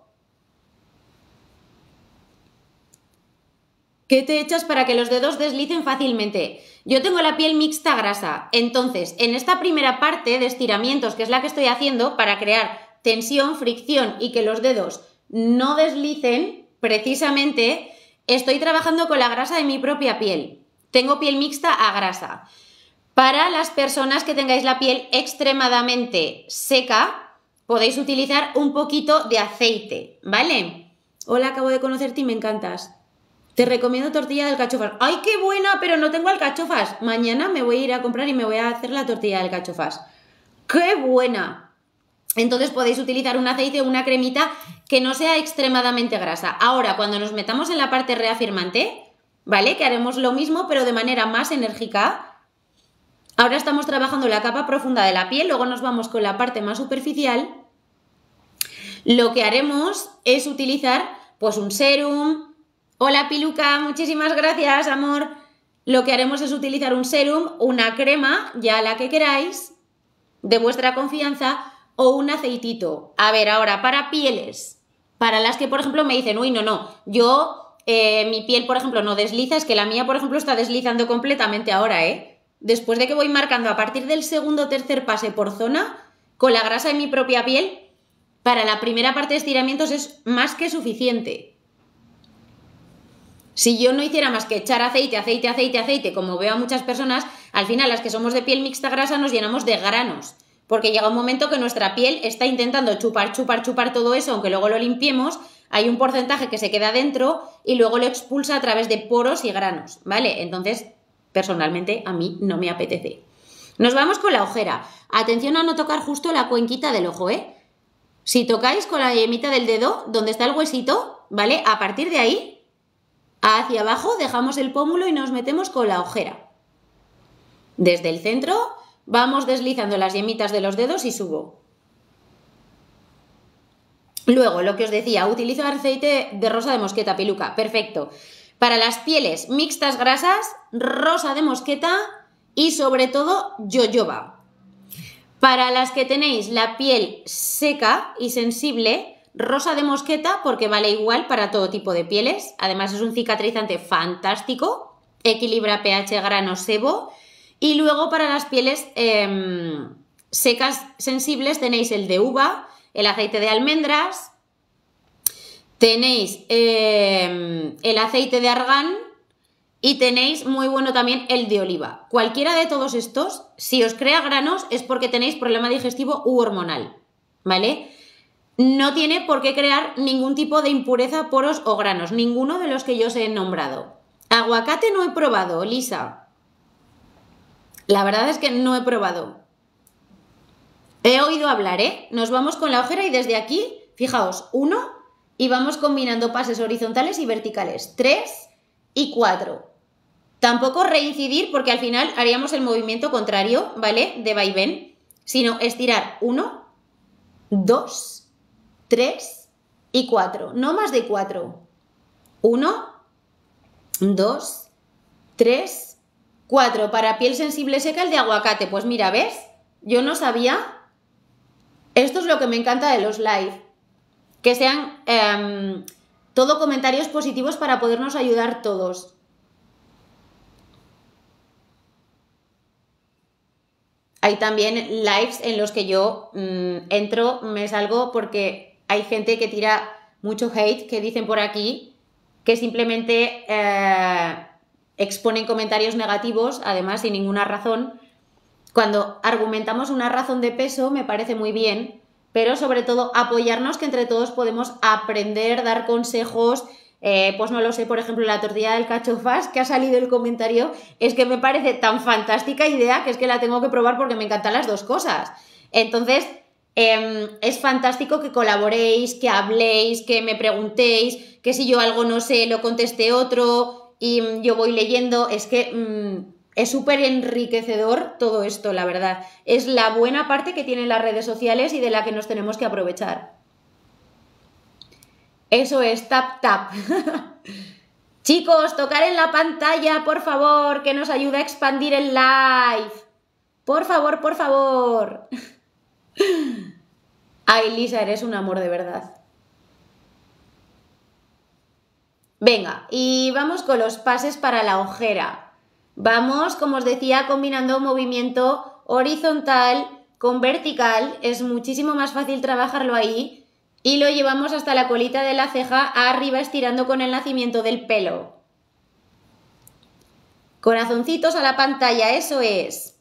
Speaker 1: ¿Qué te echas para que los dedos deslicen fácilmente? Yo tengo la piel mixta grasa, entonces en esta primera parte de estiramientos, que es la que estoy haciendo para crear tensión, fricción y que los dedos no deslicen, precisamente estoy trabajando con la grasa de mi propia piel. Tengo piel mixta a grasa. Para las personas que tengáis la piel extremadamente seca, podéis utilizar un poquito de aceite, ¿vale? Hola, acabo de conocerte y me encantas. Te recomiendo tortilla de alcachofas. ¡Ay, qué buena! Pero no tengo alcachofas. Mañana me voy a ir a comprar y me voy a hacer la tortilla de alcachofas. ¡Qué buena! Entonces podéis utilizar un aceite o una cremita que no sea extremadamente grasa. Ahora, cuando nos metamos en la parte reafirmante, ¿vale? Que haremos lo mismo, pero de manera más enérgica. Ahora estamos trabajando la capa profunda de la piel, luego nos vamos con la parte más superficial. Lo que haremos es utilizar pues un serum. Hola Piluca, muchísimas gracias, amor. Lo que haremos es utilizar un serum, una crema, ya la que queráis, de vuestra confianza, o un aceitito. A ver, ahora, para pieles, para las que por ejemplo me dicen, uy, no, yo, mi piel por ejemplo no desliza, es que la mía por ejemplo está deslizando completamente ahora, Después de que voy marcando a partir del segundo o tercer pase por zona, con la grasa de mi propia piel, para la primera parte de estiramientos es más que suficiente. Si yo no hiciera más que echar aceite, aceite, aceite, aceite, como veo a muchas personas, al final las que somos de piel mixta grasa nos llenamos de granos, porque llega un momento que nuestra piel está intentando chupar, chupar, chupar todo eso, aunque luego lo limpiemos, hay un porcentaje que se queda dentro y luego lo expulsa a través de poros y granos, ¿vale? Entonces, personalmente, a mí no me apetece. Nos vamos con la ojera. Atención a no tocar justo la cuenquita del ojo, Si tocáis con la yemita del dedo, donde está el huesito, ¿vale? A partir de ahí, hacia abajo, dejamos el pómulo y nos metemos con la ojera. Desde el centro, vamos deslizando las yemitas de los dedos y subo. Luego, lo que os decía, utilizo aceite de rosa de mosqueta, Piluca. Perfecto. Para las pieles mixtas grasas, rosa de mosqueta y sobre todo jojoba. Para las que tenéis la piel seca y sensible, rosa de mosqueta porque vale igual para todo tipo de pieles. Además es un cicatrizante fantástico, equilibra pH, grano, sebo Y luego para las pieles secas sensibles tenéis el de uva, el aceite de almendras, tenéis el aceite de argán y tenéis muy bueno también el de oliva. Cualquiera de todos estos, si os crea granos es porque tenéis problema digestivo u hormonal, ¿vale? No tiene por qué crear ningún tipo de impureza, poros o granos, ninguno de los que yo os he nombrado. Aguacate no he probado, Lisa. La verdad es que no he probado. He oído hablar, ¿eh? Nos vamos con la ojera y desde aquí, fijaos, 1 y vamos combinando pases horizontales y verticales. 3 y 4. Tampoco reincidir porque al final haríamos el movimiento contrario, ¿vale? De vaivén, sino estirar 1, 2, 3 y 4. No más de 4. 1, 2, 3, 4. Para piel sensible seca el de aguacate. Pues mira, ¿ves? Yo no sabía. Esto es lo que me encanta de los live. Que sean todo comentarios positivos para podernos ayudar todos. Hay también lives en los que yo entro, me salgo porque hay gente que tira mucho hate, que dicen por aquí que simplemente exponen comentarios negativos, además sin ninguna razón. Cuando argumentamos una razón de peso me parece muy bien, pero sobre todo apoyarnos, que entre todos podemos aprender, dar consejos. Pues no lo sé, por ejemplo, la tortilla del cachofas, que ha salido el comentario, es que me parece tan fantástica idea que es que la tengo que probar porque me encantan las dos cosas. Entonces, es fantástico que colaboréis, que habléis, que me preguntéis, que si yo algo no sé lo conteste otro y yo voy leyendo. Es que es súper enriquecedor todo esto, la verdad. Es la buena parte que tienen las redes sociales y de la que nos tenemos que aprovechar. Eso es, tap, tap. Chicos, tocar en la pantalla, por favor, que nos ayuda a expandir el live. Por favor, por favor. Ay, Lisa, eres un amor de verdad. Venga, y vamos con los pases para la ojera. Vamos, como os decía, combinando movimiento horizontal con vertical. Es muchísimo más fácil trabajarlo ahí. Y lo llevamos hasta la colita de la ceja, arriba estirando con el nacimiento del pelo. Corazoncitos a la pantalla, eso es.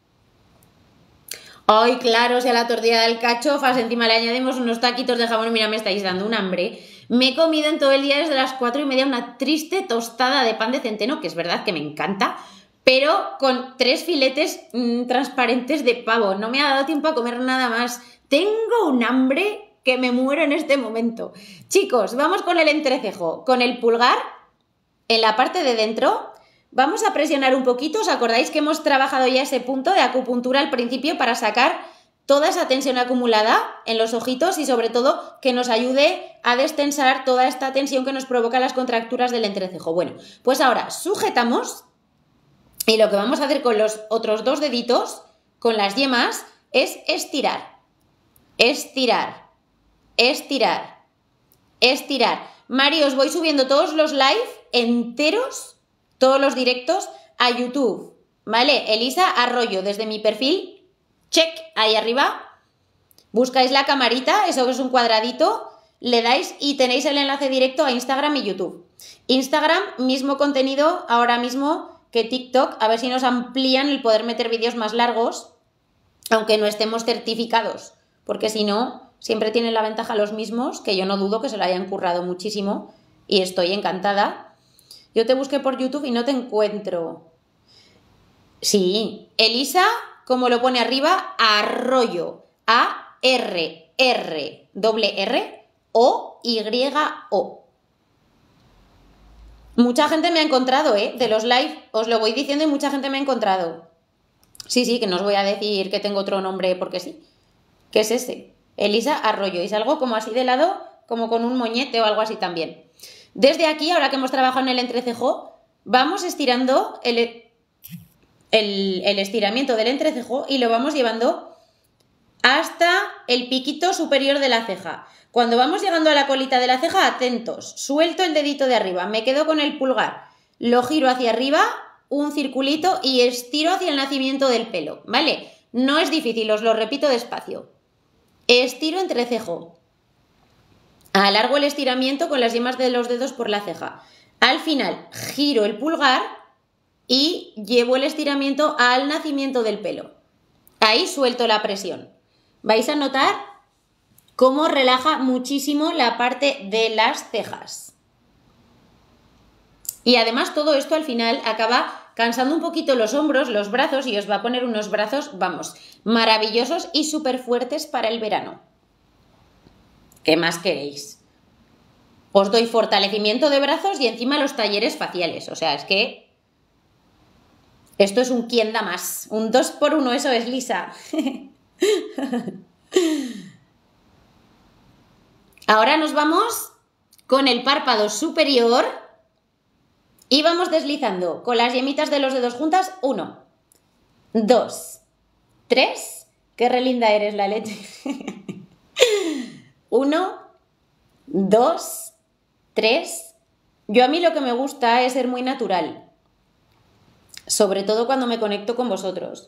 Speaker 1: Ay, claro, si a la tortilla del cachofas encima le añadimos unos taquitos de jamón, mira, me estáis dando un hambre. Me he comido en todo el día desde las 4:30 una triste tostada de pan de centeno, que es verdad que me encanta, pero con 3 filetes transparentes de pavo. No me ha dado tiempo a comer nada más. Tengo un hambre que me muero en este momento. Chicos, vamos con el entrecejo. Con el pulgar, en la parte de dentro, vamos a presionar un poquito. ¿Os acordáis que hemos trabajado ya ese punto de acupuntura al principio para sacar toda esa tensión acumulada en los ojitos y sobre todo que nos ayude a destensar toda esta tensión que nos provoca las contracturas del entrecejo? Bueno, pues ahora sujetamos y lo que vamos a hacer con los otros 2 deditos, con las yemas, es estirar. Estirar. Estirar, estirar. Mari, os voy subiendo todos los live enteros, todos los directos a YouTube, ¿vale? Elisa Arroyo, desde mi perfil, check, ahí arriba, buscáis la camarita, eso que es un cuadradito, le dais y tenéis el enlace directo a Instagram y YouTube. Instagram, mismo contenido ahora mismo que TikTok, a ver si nos amplían el poder meter vídeos más largos, aunque no estemos certificados, porque si no, siempre tienen la ventaja los mismos, que yo no dudo que se lo hayan currado muchísimo y estoy encantada. Yo te busqué por YouTube y no te encuentro. Sí, Elisa, como lo pone arriba, Arroyo, A-R-R-R-O-Y-O. Mucha gente me ha encontrado, de los live, os lo voy diciendo y mucha gente me ha encontrado. Sí, que no os voy a decir que tengo otro nombre porque sí. ¿Qué es ese? Elisa Arroyo, y salgo como así de lado, como con un moñete o algo así también. Desde aquí, ahora que hemos trabajado en el entrecejo, vamos estirando el estiramiento del entrecejo y lo vamos llevando hasta el piquito superior de la ceja. Cuando vamos llegando a la colita de la ceja, atentos, suelto el dedito de arriba, me quedo con el pulgar, lo giro hacia arriba un circulito y estiro hacia el nacimiento del pelo, ¿vale? No es difícil, os lo repito despacio. Estiro entrecejo. Alargo el estiramiento con las yemas de los dedos por la ceja. Al final giro el pulgar y llevo el estiramiento al nacimiento del pelo. Ahí suelto la presión. Vais a notar cómo relaja muchísimo la parte de las cejas. Y además todo esto al final acaba cansando un poquito los hombros, los brazos, y os va a poner unos brazos, vamos, maravillosos y súper fuertes para el verano. ¿Qué más queréis? Os doy fortalecimiento de brazos y encima los talleres faciales. O sea, es que esto es un quién da más. Un 2x1, eso es, Lisa. Ahora nos vamos con el párpado superior y vamos deslizando con las yemitas de los dedos juntas. 1, 2, 3. Qué relinda eres, la leche. 1, 2, 3. Yo a mí lo que me gusta es ser muy natural. Sobre todo cuando me conecto con vosotros.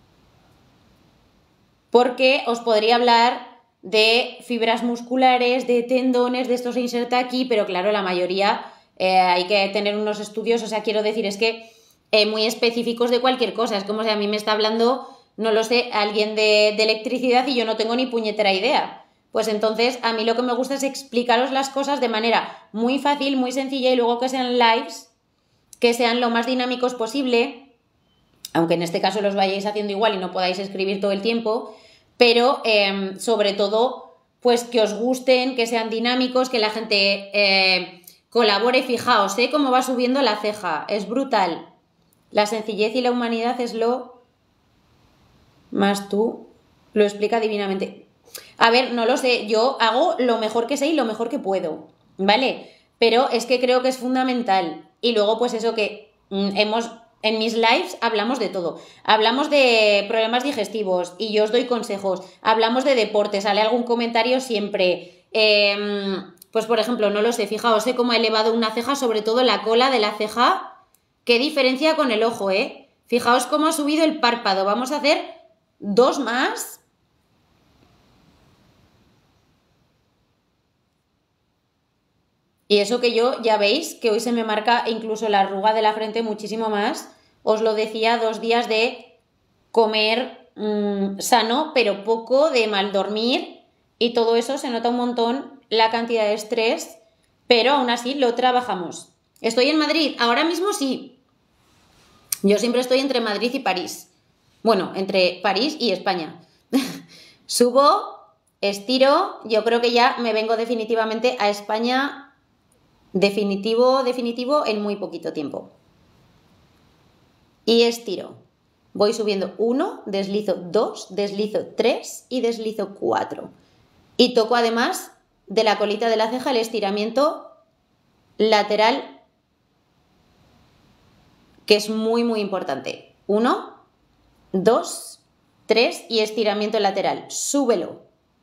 Speaker 1: Porque os podría hablar de fibras musculares, de tendones, de esto se inserta aquí, pero claro, la mayoría hay que tener unos estudios, o sea, quiero decir, es que muy específicos de cualquier cosa. Es como si a mí me está hablando, no lo sé, alguien de electricidad y yo no tengo ni puñetera idea. Pues entonces a mí lo que me gusta es explicaros las cosas de manera muy fácil, muy sencilla y luego que sean lives, que sean lo más dinámicos posible, aunque en este caso los vayáis haciendo igual y no podáis escribir todo el tiempo, pero sobre todo pues que os gusten, que sean dinámicos, que la gente colabore. Fijaos, cómo va subiendo la ceja, es brutal. La sencillez y la humanidad es lo más tú, lo explica divinamente. A ver, no lo sé, yo hago lo mejor que sé y lo mejor que puedo, ¿vale? Pero es que creo que es fundamental. Y luego pues eso que en mis lives hablamos de todo. Hablamos de problemas digestivos y yo os doy consejos. Hablamos de deporte, sale algún comentario siempre. Pues por ejemplo, no lo sé, fijaos, cómo ha elevado una ceja, sobre todo la cola de la ceja. Qué diferencia con el ojo, ¿eh? Fijaos cómo ha subido el párpado. Vamos a hacer 2 más. Y eso que yo, ya veis, que hoy se me marca incluso la arruga de la frente muchísimo más. Os lo decía, 2 días de comer sano, pero poco, de mal dormir. Y todo eso se nota un montón, la cantidad de estrés, pero aún así lo trabajamos. ¿Estoy en Madrid? Ahora mismo sí. Yo siempre estoy entre Madrid y París. Bueno, entre París y España. Subo, estiro, yo creo que ya me vengo definitivamente a España. Definitivo en muy poquito tiempo. Y estiro. Voy subiendo 1, deslizo 2, deslizo 3 y deslizo 4. Y toco además de la colita de la ceja el estiramiento lateral, que es muy muy importante. 1, 2, 3 y estiramiento lateral. Súbelo.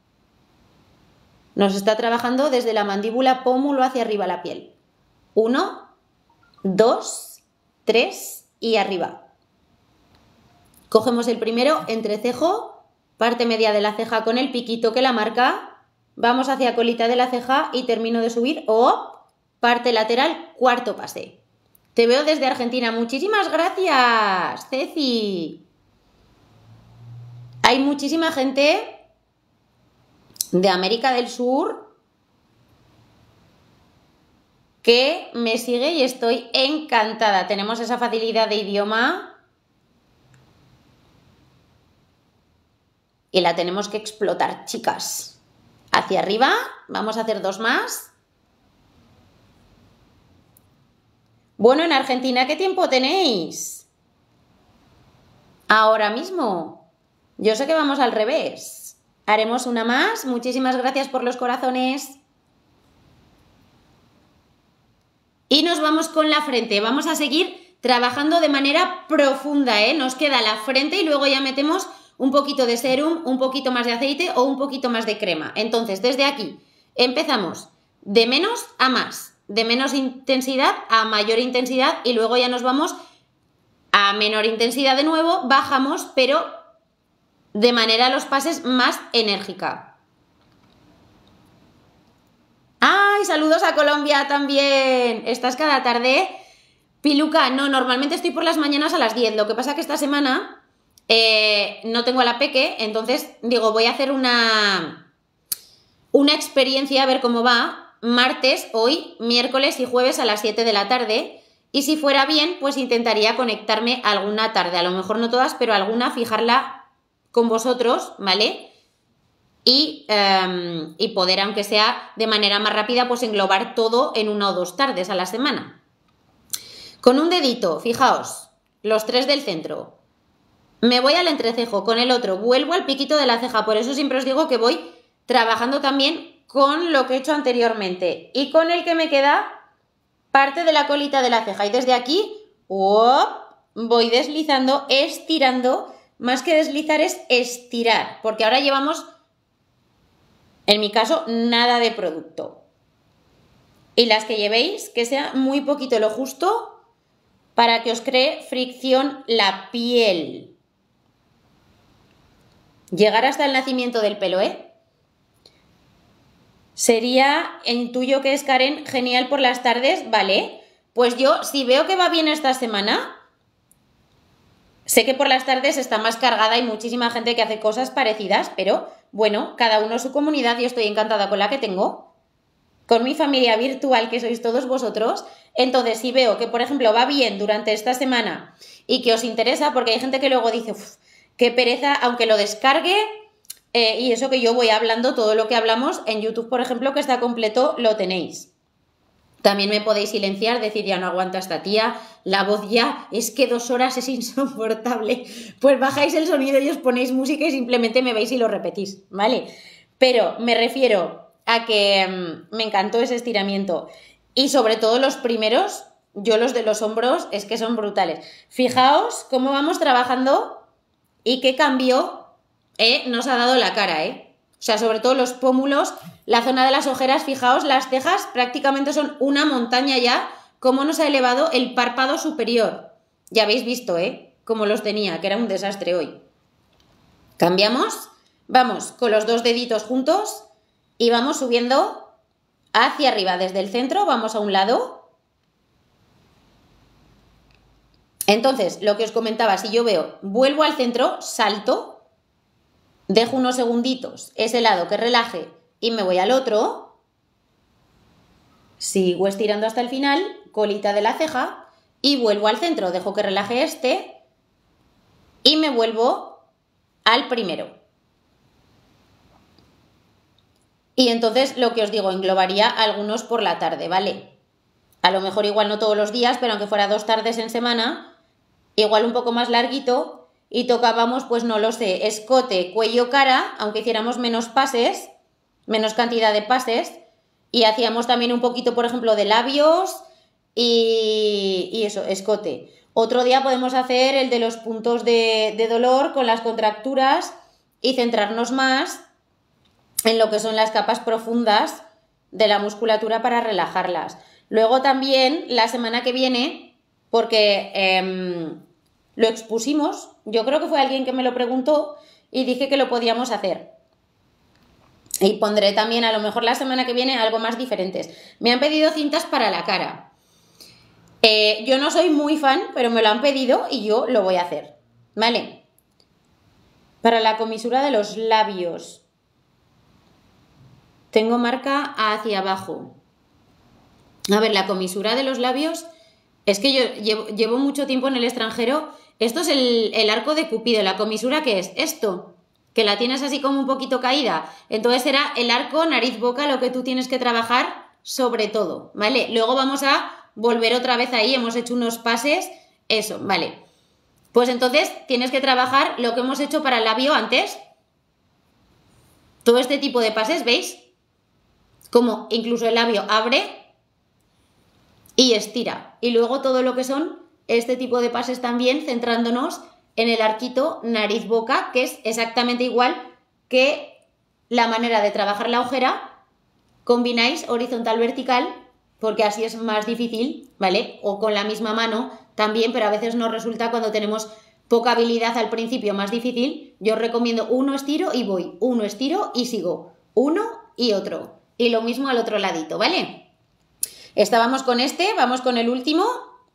Speaker 1: Nos está trabajando desde la mandíbula, pómulo hacia arriba la piel. 1, 2, 3 y arriba. Cogemos el primero, entrecejo, parte media de la ceja con el piquito que la marca. Vamos hacia colita de la ceja y termino de subir. Parte lateral, cuarto pase. Te veo desde Argentina. Muchísimas gracias, Ceci. Hay muchísima gente de América del Sur que me sigue y estoy encantada. Tenemos esa facilidad de idioma y la tenemos que explotar, chicas. Hacia arriba, vamos a hacer 2 más. Bueno, en Argentina, ¿qué tiempo tenéis? Ahora mismo. Yo sé que vamos al revés. Haremos una más. Muchísimas gracias por los corazones. Y nos vamos con la frente. Vamos a seguir trabajando de manera profunda, ¿eh? Nos queda la frente y luego ya metemos un poquito de serum, un poquito más de aceite o un poquito más de crema. Entonces, desde aquí empezamos de menos a más, de menos intensidad a mayor intensidad y luego ya nos vamos a menor intensidad de nuevo, bajamos, pero de manera los pases más enérgica. ¡Ay, saludos a Colombia también! ¿Estás cada tarde? Piluca, no, normalmente estoy por las mañanas a las 10. Lo que pasa que esta semana no tengo a la peque, entonces digo, voy a hacer una experiencia a ver cómo va. Martes, hoy, miércoles y jueves a las 7 de la tarde. Y si fuera bien, pues intentaría conectarme alguna tarde. A lo mejor no todas, pero alguna, fijarla con vosotros, ¿vale? Y poder, aunque sea de manera más rápida, pues englobar todo en 1 o 2 tardes a la semana. Con un dedito, fijaos, los 3 del centro. Me voy al entrecejo, con el otro vuelvo al piquito de la ceja. Por eso siempre os digo que voy trabajando también con lo que he hecho anteriormente. Y con el que me queda parte de la colita de la ceja. Y desde aquí, voy deslizando, estirando. Más que deslizar es estirar. Porque ahora llevamos, en mi caso, nada de producto. Y las que llevéis, que sea muy poquito lo justo para que os cree fricción la piel. Llegar hasta el nacimiento del pelo, ¿eh? Sería, intuyo que es Karen, genial por las tardes, ¿vale? Pues yo, si veo que va bien esta semana, sé que por las tardes está más cargada, hay muchísima gente que hace cosas parecidas, pero bueno, cada uno su comunidad, yo estoy encantada con la que tengo, con mi familia virtual que sois todos vosotros. Entonces, si veo que, por ejemplo, va bien durante esta semana y que os interesa, porque hay gente que luego dice, qué pereza, aunque lo descargue, y eso que yo voy hablando, todo lo que hablamos en YouTube, por ejemplo, que está completo, lo tenéis. También me podéis silenciar, decir, ya no aguanta esta tía, la voz ya, es que 2 horas es insoportable. Pues bajáis el sonido y os ponéis música y simplemente me veis y lo repetís, ¿vale? Pero me refiero a que me encantó ese estiramiento. Y sobre todo los primeros, yo los de los hombros, es que son brutales. Fijaos cómo vamos trabajando y qué cambio nos ha dado la cara, ¿eh? O sea, sobre todo los pómulos, la zona de las ojeras, fijaos, las cejas prácticamente son una montaña ya, cómo nos ha elevado el párpado superior. Ya habéis visto, cómo los tenía, que era un desastre hoy. Cambiamos, vamos con los 2 deditos juntos y vamos subiendo hacia arriba, desde el centro, vamos a un lado. Entonces, lo que os comentaba, si yo veo, vuelvo al centro, salto, dejo unos segunditos ese lado que relaje y me voy al otro, sigo estirando hasta el final, colita de la ceja, y vuelvo al centro, dejo que relaje este y me vuelvo al primero. Y entonces, lo que os digo, englobaría algunos por la tarde, ¿vale? A lo mejor igual no todos los días, pero aunque fuera 2 tardes en semana, igual un poco más larguito, y tocábamos, pues no lo sé, escote, cuello, cara, aunque hiciéramos menos pases, menos cantidad de pases, y hacíamos también un poquito, por ejemplo, de labios y eso, escote. Otro día podemos hacer el de los puntos de dolor con las contracturas y centrarnos más en lo que son las capas profundas de la musculatura para relajarlas. Luego también, la semana que viene, porque lo expusimos, yo creo que fue alguien que me lo preguntó y dije que lo podíamos hacer. Y pondré también, a lo mejor la semana que viene, algo más diferentes. Me han pedido cintas para la cara. Yo no soy muy fan, pero me lo han pedido y yo lo voy a hacer, ¿vale? Para la comisura de los labios. Tengo marca hacia abajo. A ver, la comisura de los labios, es que yo llevo mucho tiempo en el extranjero. Esto es el arco de Cupido. ¿La comisura qué es? Esto, que la tienes así como un poquito caída. Entonces será el arco nariz-boca lo que tú tienes que trabajar sobre todo, ¿vale? Luego vamos a volver otra vez ahí, hemos hecho unos pases, eso, ¿vale? Pues entonces tienes que trabajar lo que hemos hecho para el labio antes. Todo este tipo de pases, ¿veis? Como incluso el labio abre y estira. Y luego todo lo que son este tipo de pases también, centrándonos en el arquito nariz-boca, que es exactamente igual que la manera de trabajar la ojera. Combináis horizontal-vertical porque así es más difícil, ¿vale? O con la misma mano también, pero a veces nos resulta cuando tenemos poca habilidad al principio más difícil. Yo os recomiendo uno estiro y voy, uno estiro y sigo, uno y otro. Y lo mismo al otro ladito, ¿vale? Estábamos con este, vamos con el último.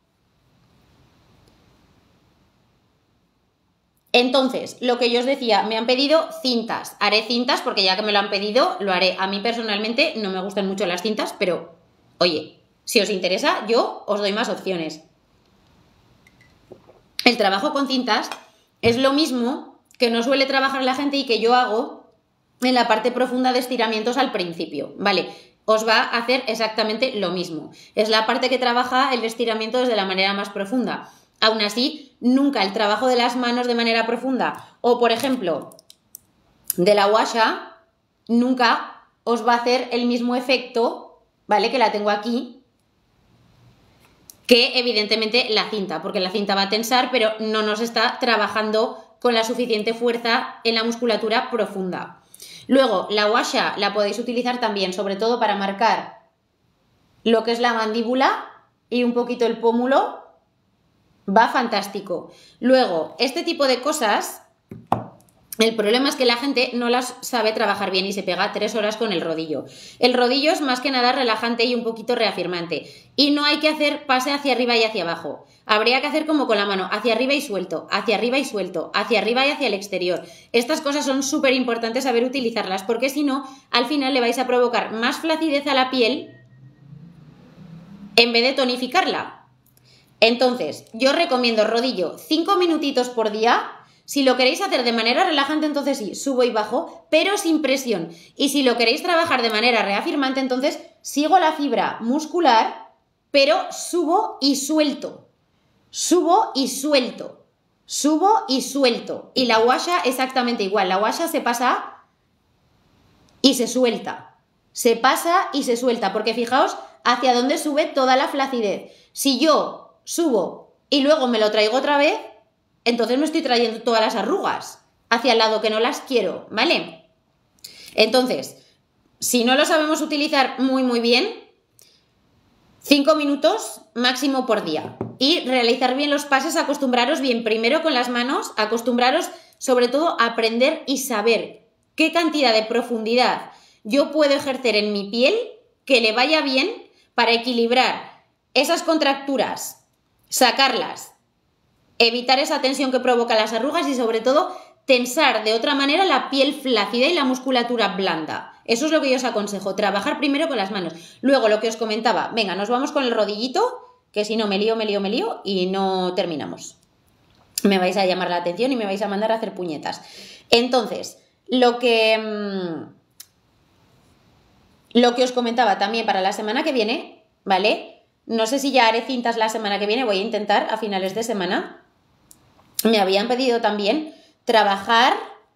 Speaker 1: Entonces, lo que yo os decía, me han pedido cintas. Haré cintas porque ya que me lo han pedido, lo haré. A mí personalmente no me gustan mucho las cintas, pero, oye, si os interesa, yo os doy más opciones. El trabajo con cintas es lo mismo que no suele trabajar la gente y que yo hago en la parte profunda de estiramientos al principio, ¿vale? Os va a hacer exactamente lo mismo. Es la parte que trabaja el estiramiento desde la manera más profunda. Aún así, nunca el trabajo de las manos de manera profunda o, por ejemplo, de la washa, nunca os va a hacer el mismo efecto, ¿vale? Que la tengo aquí, que evidentemente la cinta, porque la cinta va a tensar, pero no nos está trabajando con la suficiente fuerza en la musculatura profunda. Luego, la washa la podéis utilizar también, sobre todo para marcar lo que es la mandíbula y un poquito el pómulo. Va fantástico. Luego, este tipo de cosas, el problema es que la gente no las sabe trabajar bien y se pega 3 horas con el rodillo. El rodillo es más que nada relajante y un poquito reafirmante. Y no hay que hacer pase hacia arriba y hacia abajo. Habría que hacer como con la mano, hacia arriba y suelto, hacia arriba y suelto, hacia arriba y hacia el exterior. Estas cosas son súper importantes saber utilizarlas, porque si no, al final le vais a provocar más flacidez a la piel en vez de tonificarla. Entonces, yo recomiendo rodillo 5 minutitos por día. Si lo queréis hacer de manera relajante, entonces sí, subo y bajo, pero sin presión. Y si lo queréis trabajar de manera reafirmante, entonces sigo la fibra muscular, pero subo y suelto. Subo y suelto. Subo y suelto. Y la washa exactamente igual. La washa se pasa y se suelta. Se pasa y se suelta, porque fijaos hacia dónde sube toda la flacidez. Si yo subo y luego me lo traigo otra vez, entonces me estoy trayendo todas las arrugas hacia el lado que no las quiero, ¿vale? Entonces, si no lo sabemos utilizar muy bien, 5 minutos máximo por día. Y realizar bien los pases, acostumbraros bien primero con las manos, acostumbraros sobre todo a aprender y saber qué cantidad de profundidad yo puedo ejercer en mi piel que le vaya bien para equilibrar esas contracturas, sacarlas, evitar esa tensión que provoca las arrugas y sobre todo tensar de otra manera la piel flácida y la musculatura blanda. Eso es lo que yo os aconsejo, trabajar primero con las manos. Luego lo que os comentaba, venga, nos vamos con el rodillito, que si no me lío y no terminamos. Me vais a llamar la atención y me vais a mandar a hacer puñetas. Entonces, lo que os comentaba también para la semana que viene, ¿vale? No sé si ya haré cintas la semana que viene, voy a intentar a finales de semana. Me habían pedido también trabajar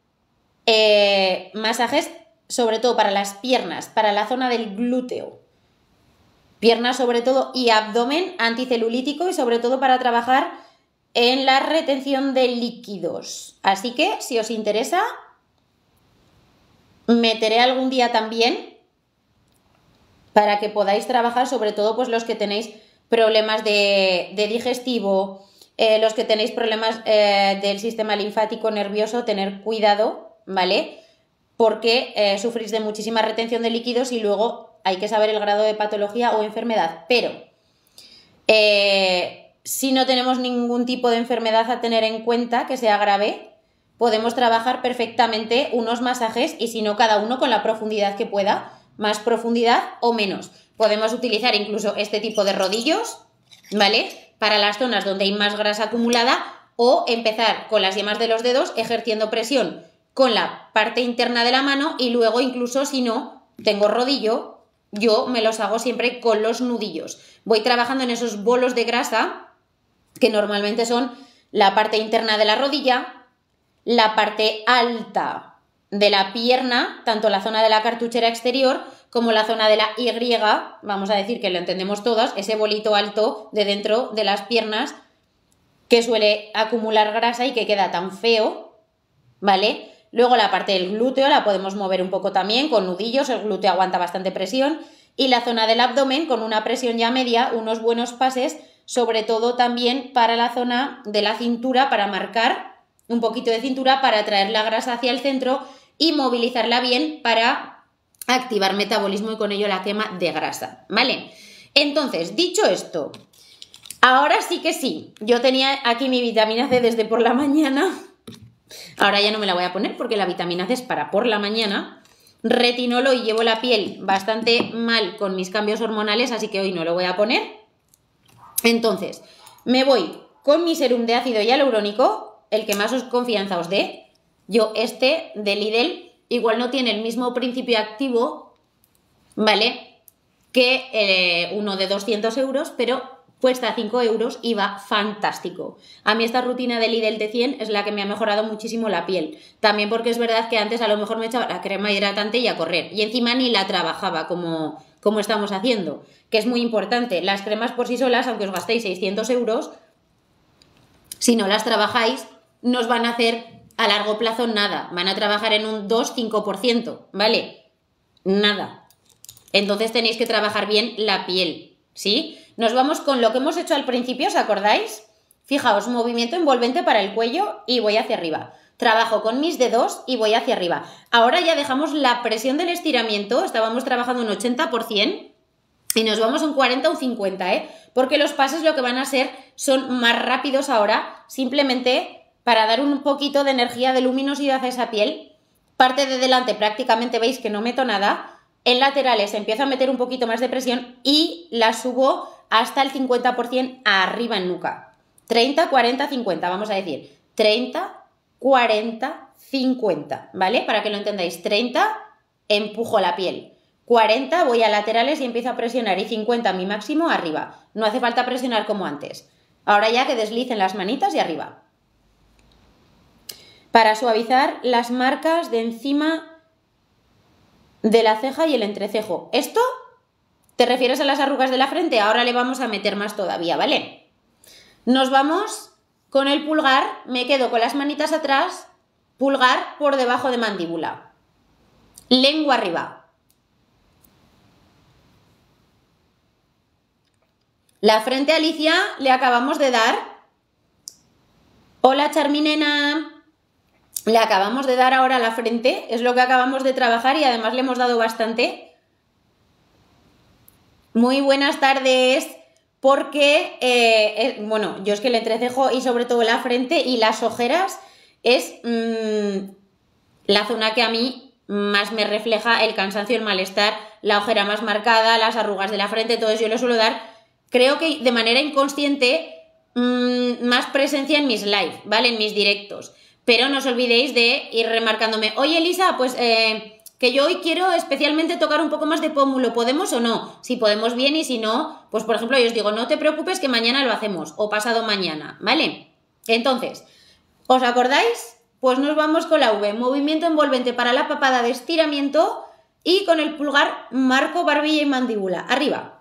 Speaker 1: masajes, sobre todo para las piernas, para la zona del glúteo. Piernas sobre todo y abdomen anticelulítico y sobre todo para trabajar en la retención de líquidos. Así que, si os interesa, meteré algún día también para que podáis trabajar, sobre todo pues los que tenéis problemas de digestivo, los que tenéis problemas del sistema linfático nervioso, tener cuidado, ¿vale? Porque sufrís de muchísima retención de líquidos y luego hay que saber el grado de patología o enfermedad. Pero si no tenemos ningún tipo de enfermedad a tener en cuenta que sea grave, podemos trabajar perfectamente unos masajes y si no, cada uno con la profundidad que pueda, más profundidad o menos. Podemos utilizar incluso este tipo de rodillos, ¿vale? Para las zonas donde hay más grasa acumulada o empezar con las yemas de los dedos ejerciendo presión con la parte interna de la mano y luego incluso si no tengo rodillo, yo me los hago siempre con los nudillos. Voy trabajando en esos bolos de grasa que normalmente son la parte interna de la rodilla, la parte alta de la pierna, tanto la zona de la cartuchera exterior como la zona de la Y, vamos a decir que lo entendemos todos, ese bolito alto de dentro de las piernas que suele acumular grasa y que queda tan feo, ¿vale? Luego la parte del glúteo la podemos mover un poco también con nudillos, el glúteo aguanta bastante presión y la zona del abdomen con una presión ya media, unos buenos pases, sobre todo también para la zona de la cintura, para marcar un poquito de cintura, para traer la grasa hacia el centro y movilizarla bien para activar metabolismo y con ello la quema de grasa, ¿vale? Entonces, dicho esto, ahora sí que sí, yo tenía aquí mi vitamina C desde por la mañana, ahora ya no me la voy a poner porque la vitamina C es para por la mañana, retinolo y llevo la piel bastante mal con mis cambios hormonales, así que hoy no lo voy a poner. Entonces, me voy con mi serum de ácido hialurónico, el que más confianza os dé. Yo este de Lidl igual no tiene el mismo principio activo, ¿vale? Que uno de 200 euros, pero cuesta 5 euros y va fantástico. A mí esta rutina de Lidl T100 es la que me ha mejorado muchísimo la piel. También porque es verdad que antes a lo mejor me echaba la crema hidratante y a correr. Y encima ni la trabajaba como estamos haciendo, que es muy importante. Las cremas por sí solas, aunque os gastéis 600 euros, si no las trabajáis, no os van a hacer a largo plazo nada. Van a trabajar en un 2-5%, ¿vale? Nada. Entonces tenéis que trabajar bien la piel, ¿sí? Nos vamos con lo que hemos hecho al principio, ¿os acordáis? Fijaos, movimiento envolvente para el cuello y voy hacia arriba. Trabajo con mis dedos y voy hacia arriba. Ahora ya dejamos la presión del estiramiento, estábamos trabajando un 80% y nos vamos a un 40 o un 50, ¿eh? Porque los pasos lo que van a ser son más rápidos ahora, simplemente para dar un poquito de energía, de luminosidad a esa piel. Parte de delante prácticamente veis que no meto nada. En laterales empiezo a meter un poquito más de presión y la subo hasta el 50% arriba en nuca. 30, 40, 50, vamos a decir. 30, 40, 50, ¿vale? Para que lo entendáis. 30, empujo la piel. 40, voy a laterales y empiezo a presionar. Y 50, mi máximo, arriba. No hace falta presionar como antes. Ahora ya que deslicen las manitas y arriba. Para suavizar las marcas de encima de la ceja y el entrecejo. ¿Esto te refieres a las arrugas de la frente? Ahora le vamos a meter más todavía, ¿vale? Nos vamos con el pulgar, me quedo con las manitas atrás, pulgar por debajo de mandíbula. Lengua arriba. La frente a Alicia le acabamos de dar. Hola, Charminena. Le acabamos de dar ahora la frente, es lo que acabamos de trabajar y además le hemos dado bastante. Muy buenas tardes, porque, bueno, yo es que el entrecejo y sobre todo la frente y las ojeras es la zona que a mí más me refleja el cansancio, el malestar, la ojera más marcada, las arrugas de la frente, entonces yo le suelo dar, creo que de manera inconsciente, más presencia en mis live, ¿vale? En mis directos. Pero no os olvidéis de ir remarcándome, oye Elisa, pues que yo hoy quiero especialmente tocar un poco más de pómulo, ¿podemos o no? Si podemos bien y si no, pues por ejemplo yo os digo, no te preocupes que mañana lo hacemos o pasado mañana, ¿vale? Entonces, ¿os acordáis? Pues nos vamos con la V, movimiento envolvente para la papada de estiramiento y con el pulgar marco barbilla y mandíbula, arriba.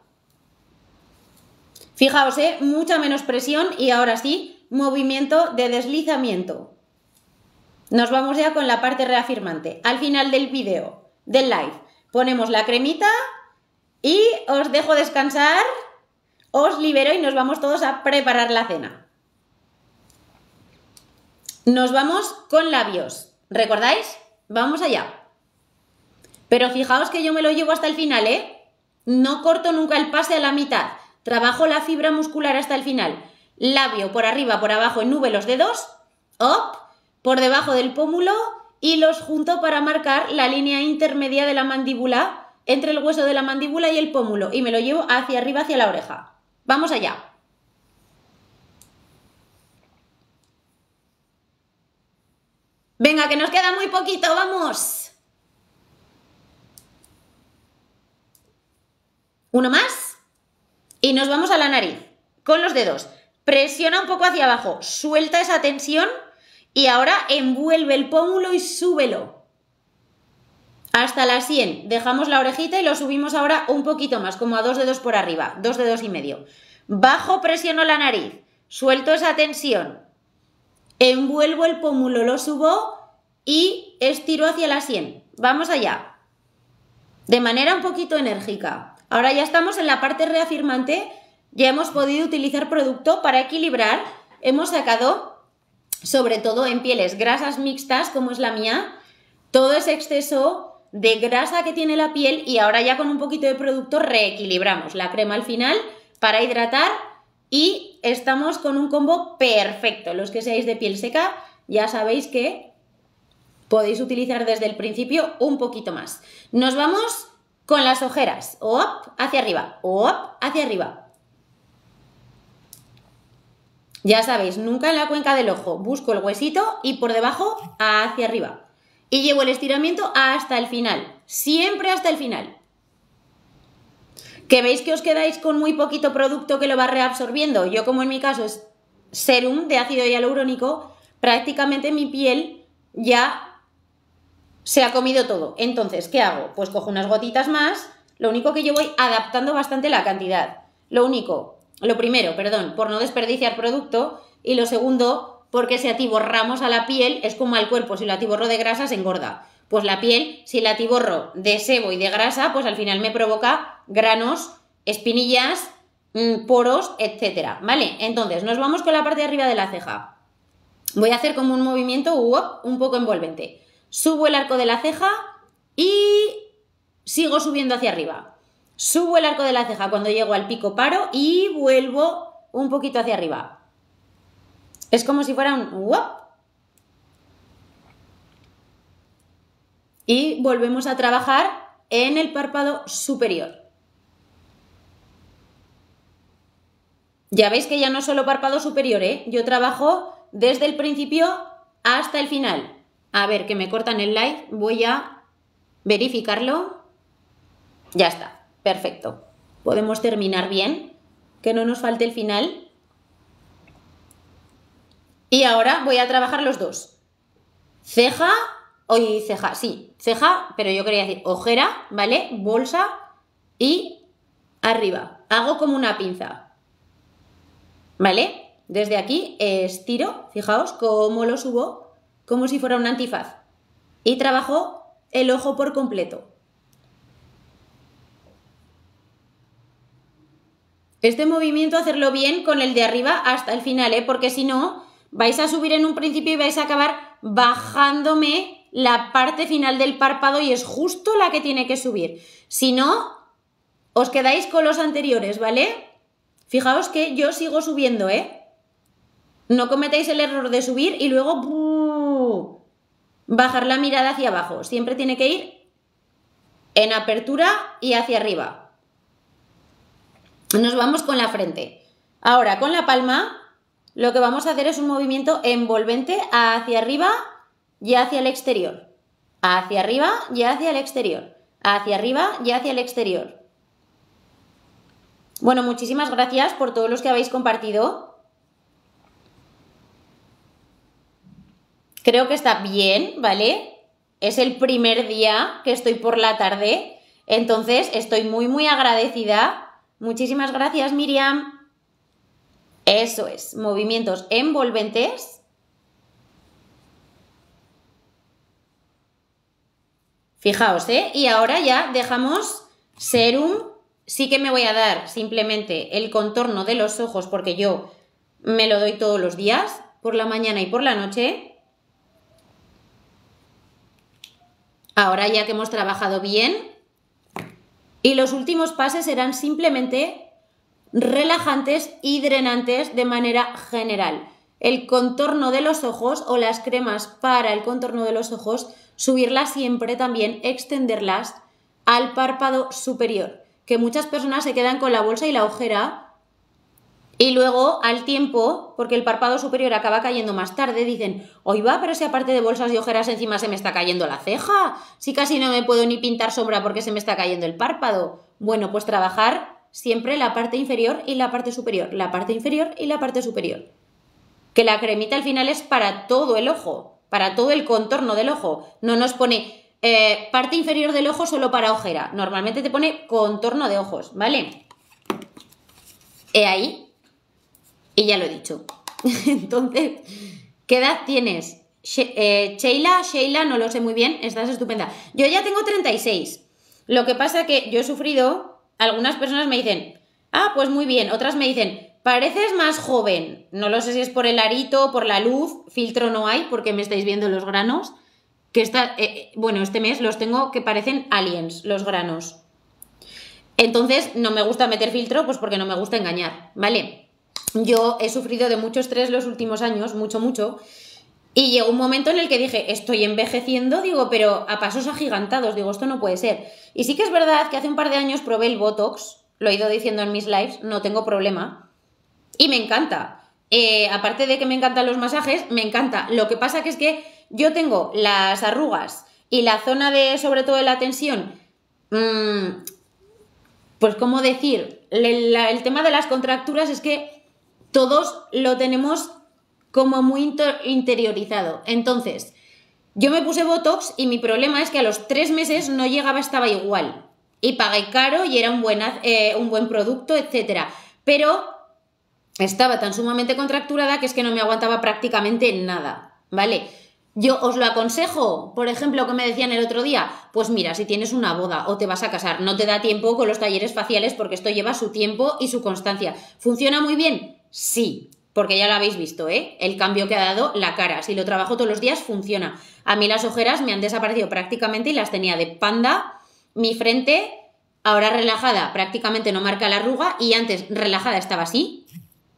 Speaker 1: Fijaos, mucha menos presión y ahora sí, movimiento de deslizamiento. Nos vamos ya con la parte reafirmante. Al final del vídeo, del live, ponemos la cremita y os dejo descansar, os libero y nos vamos todos a preparar la cena. Nos vamos con labios. ¿Recordáis? Vamos allá. Pero fijaos que yo me lo llevo hasta el final, ¿eh? No corto nunca el pase a la mitad. Trabajo la fibra muscular hasta el final. Labio por arriba, por abajo, en nube los dedos. Up. Por debajo del pómulo y los junto para marcar la línea intermedia de la mandíbula, entre el hueso de la mandíbula y el pómulo, y me lo llevo hacia arriba, hacia la oreja. ¡Vamos allá! Venga, que nos queda muy poquito, ¡vamos! Uno más y nos vamos a la nariz, con los dedos. Presiona un poco hacia abajo, suelta esa tensión. Y ahora envuelve el pómulo y súbelo. Hasta la sien. Dejamos la orejita y lo subimos ahora un poquito más, como a 2 dedos por arriba, 2 dedos y medio. Bajo, presiono la nariz. Suelto esa tensión. Envuelvo el pómulo, lo subo y estiro hacia la sien. Vamos allá. De manera un poquito enérgica. Ahora ya estamos en la parte reafirmante, ya hemos podido utilizar producto para equilibrar, hemos sacado, sobre todo en pieles grasas mixtas como es la mía, todo ese exceso de grasa que tiene la piel y ahora ya con un poquito de producto reequilibramos la crema al final para hidratar y estamos con un combo perfecto. Los que seáis de piel seca ya sabéis que podéis utilizar desde el principio un poquito más. Nos vamos con las ojeras, op, hacia arriba, op, hacia arriba. Ya sabéis, nunca en la cuenca del ojo, busco el huesito y por debajo hacia arriba. Y llevo el estiramiento hasta el final, siempre hasta el final. ¿Que veis que os quedáis con muy poquito producto que lo va reabsorbiendo? Yo, como en mi caso es serum de ácido hialurónico, prácticamente mi piel ya se ha comido todo. Entonces, ¿qué hago? Pues cojo unas gotitas más, lo único que yo voy adaptando bastante la cantidad. Lo primero, por no desperdiciar producto, y lo segundo, porque si atiborramos a la piel, es como al cuerpo, si lo atiborro de grasa se engorda. Pues la piel, si la atiborro de sebo y de grasa, pues al final me provoca granos, espinillas, poros, etcétera, ¿vale? Entonces, nos vamos con la parte de arriba de la ceja. Voy a hacer como un movimiento un poco envolvente. Subo el arco de la ceja y sigo subiendo hacia arriba. Subo el arco de la ceja cuando llego al pico paro y vuelvo un poquito hacia arriba. Es como si fuera un y volvemos a trabajar en el párpado superior. Ya veis que ya no solo párpado superior, yo trabajo desde el principio hasta el final. A ver, que me cortan el live, voy a verificarlo. Ya está, perfecto. Podemos terminar bien, que no nos falte el final. Y ahora voy a trabajar los dos. Ceja, ceja, pero yo quería decir ojera, ¿vale? Bolsa y arriba. Hago como una pinza, ¿vale? Desde aquí estiro, fijaos cómo lo subo, como si fuera un antifaz. Y trabajo el ojo por completo. Este movimiento hacerlo bien con el de arriba hasta el final, porque si no, vais a subir en un principio y vais a acabar bajándome la parte final del párpado y es justo la que tiene que subir. Si no, os quedáis con los anteriores, ¿vale? Fijaos que yo sigo subiendo, No cometáis el error de subir y luego bajar la mirada hacia abajo. Siempre tiene que ir en apertura y hacia arriba. Nos vamos con la frente. Ahora, con la palma, lo que vamos a hacer es un movimiento envolvente hacia arriba y hacia el exterior. Hacia arriba y hacia el exterior. Hacia arriba y hacia el exterior. Bueno, muchísimas gracias por todos los que habéis compartido. Creo que está bien, ¿vale? Es el primer día que estoy por la tarde, entonces estoy muy, muy agradecida. Muchísimas gracias, Miriam. Eso es, movimientos envolventes. Fijaos, y ahora ya dejamos serum. Sí que me voy a dar simplemente el contorno de los ojos porque yo me lo doy todos los días, por la mañana y por la noche. Ahora ya que hemos trabajado bien. Y los últimos pases serán simplemente relajantes y drenantes de manera general. El contorno de los ojos o las cremas para el contorno de los ojos, subirlas siempre también, extenderlas al párpado superior. Que muchas personas se quedan con la bolsa y la ojera y luego al tiempo, porque el párpado superior acaba cayendo más tarde, dicen, oiga, pero si aparte de bolsas y ojeras encima se me está cayendo la ceja, si casi no me puedo ni pintar sombra porque se me está cayendo el párpado. Bueno, pues trabajar siempre la parte inferior y la parte superior, la parte inferior y la parte superior. Que la cremita al final es para todo el ojo, para todo el contorno del ojo. No nos pone parte inferior del ojo solo para ojera, normalmente te pone contorno de ojos, ¿vale? He ahí. Y ya lo he dicho. Entonces, ¿qué edad tienes? Sheila, no lo sé muy bien, estás estupenda. Yo ya tengo 36. Lo que pasa que yo he sufrido algunas personas me dicen, ah, pues muy bien, otras me dicen, pareces más joven. No lo sé si es por el arito, por la luz, filtro no hay porque me estáis viendo los granos. Que bueno, este mes los tengo que parecen aliens, los granos. Entonces no me gusta meter filtro, pues porque no me gusta engañar, ¿vale? Yo he sufrido de mucho estrés los últimos años, mucho, y llegó un momento en el que dije, estoy envejeciendo, digo, pero a pasos agigantados, digo, esto no puede ser. Y sí que es verdad que hace un par de años probé el Botox, lo he ido diciendo en mis lives, no tengo problema, y me encanta. Aparte de que me encantan los masajes, me encanta. Lo que pasa que es que yo tengo las arrugas y la zona de, sobre todo de la tensión, pues cómo decir, el tema de las contracturas es que todos lo tenemos como muy interiorizado. Entonces, yo me puse Botox y mi problema es que a los 3 meses no llegaba, estaba igual. Y pagué caro y era un buen producto, etcétera. Pero estaba tan sumamente contracturada que es que no me aguantaba prácticamente nada, ¿vale? Yo os lo aconsejo, por ejemplo, que me decían el otro día, pues mira, si tienes una boda o te vas a casar, no te da tiempo con los talleres faciales porque esto lleva su tiempo y su constancia. ¿Funciona muy bien? Sí, porque ya lo habéis visto, ¿eh? El cambio que ha dado la cara. Si lo trabajo todos los días, funciona. A mí las ojeras me han desaparecido prácticamente y las tenía de panda. Mi frente, ahora relajada, prácticamente no marca la arruga y antes relajada estaba así.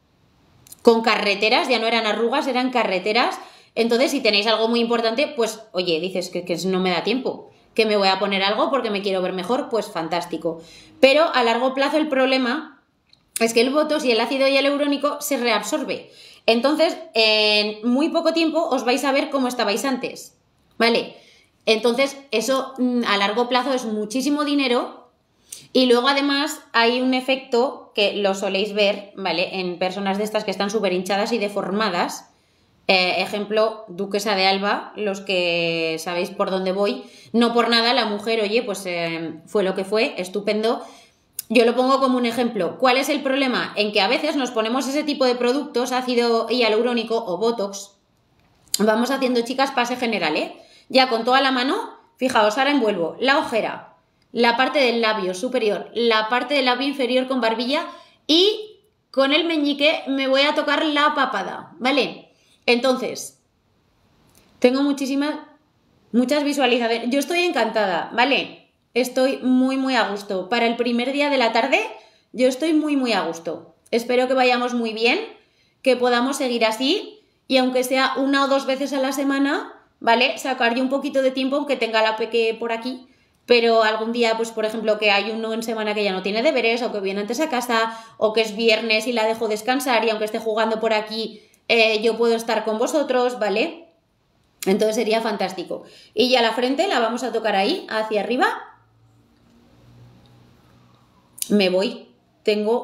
Speaker 1: Con carreteras, ya no eran arrugas, eran carreteras. Entonces, si tenéis algo muy importante, pues, oye, dices que no me da tiempo, que me voy a poner algo porque me quiero ver mejor, pues fantástico. Pero a largo plazo el problema es que el Botox y el ácido hialurónico se reabsorbe. Entonces, en muy poco tiempo os vais a ver como estabais antes, ¿vale? Entonces, eso a largo plazo es muchísimo dinero. Y luego además hay un efecto que lo soléis ver, ¿vale? En personas de estas que están súper hinchadas y deformadas. Ejemplo, Duquesa de Alba, los que sabéis por dónde voy. No por nada la mujer, oye, pues fue lo que fue, estupendo. Yo lo pongo como un ejemplo. ¿Cuál es el problema? En que a veces nos ponemos ese tipo de productos, ácido hialurónico o Botox. Vamos haciendo, chicas, pase general, ¿eh? Ya con toda la mano, fijaos, ahora envuelvo la ojera, la parte del labio superior, la parte del labio inferior con barbilla y con el meñique me voy a tocar la papada, ¿vale? Entonces, tengo muchas visualizaciones. Yo estoy encantada, ¿vale? Estoy muy a gusto. Para el primer día de la tarde, yo estoy muy a gusto. Espero que vayamos muy bien, que podamos seguir así y aunque sea 1 o 2 veces a la semana, ¿vale? Sacar yo un poquito de tiempo, aunque tenga la peque por aquí, pero algún día, pues por ejemplo, que hay uno en semana que ya no tiene deberes o que viene antes a casa o que es viernes y la dejo descansar y aunque esté jugando por aquí, yo puedo estar con vosotros, ¿vale? Entonces sería fantástico. Y ya la frente la vamos a tocar ahí, hacia arriba. Me voy. Tengo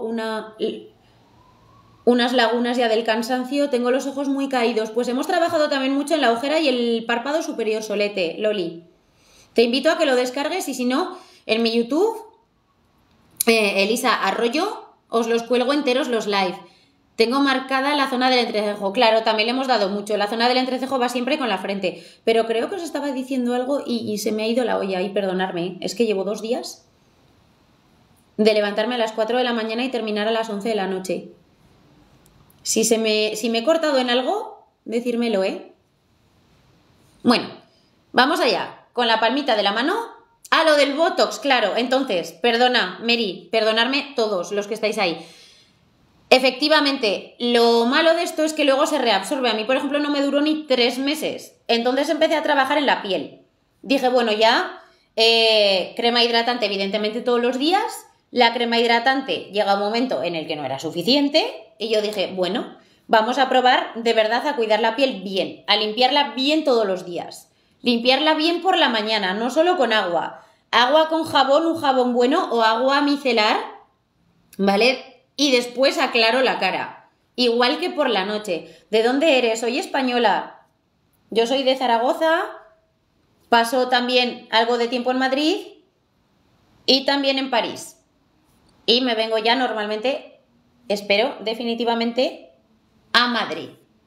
Speaker 1: unas lagunas ya del cansancio, tengo los ojos muy caídos. Pues hemos trabajado también mucho en la ojera y el párpado superior, solete, Loli. Te invito a que lo descargues y si no, en mi YouTube, Elisa Arroyo, os los cuelgo enteros los live. Tengo marcada la zona del entrecejo. Claro, también le hemos dado mucho. La zona del entrecejo va siempre con la frente. Pero creo que os estaba diciendo algo y se me ha ido la olla. Y perdonadme, ¿eh? Es que llevo 2 días de levantarme a las 4 de la mañana y terminar a las 11 de la noche. Si me he cortado en algo, decírmelo, ¿eh? Bueno, vamos allá. Con la palmita de la mano. Ah, lo del Botox, claro. Entonces, perdona, Mary, perdonadme todos los que estáis ahí. Efectivamente, lo malo de esto es que luego se reabsorbe. A mí, por ejemplo, no me duró ni 3 meses. Entonces empecé a trabajar en la piel. Dije, bueno, ya, crema hidratante, evidentemente, todos los días. La crema hidratante llega un momento en el que no era suficiente. Y yo dije, bueno, vamos a probar de verdad a cuidar la piel bien, a limpiarla bien todos los días. Limpiarla bien por la mañana, no solo con agua. Agua con jabón, un jabón bueno o agua micelar, ¿vale? Y después aclaro la cara. Igual que por la noche. ¿De dónde eres? Soy española. Yo soy de Zaragoza. Paso también algo de tiempo en Madrid. Y también en París. Y me vengo ya normalmente, espero, definitivamente, a Madrid.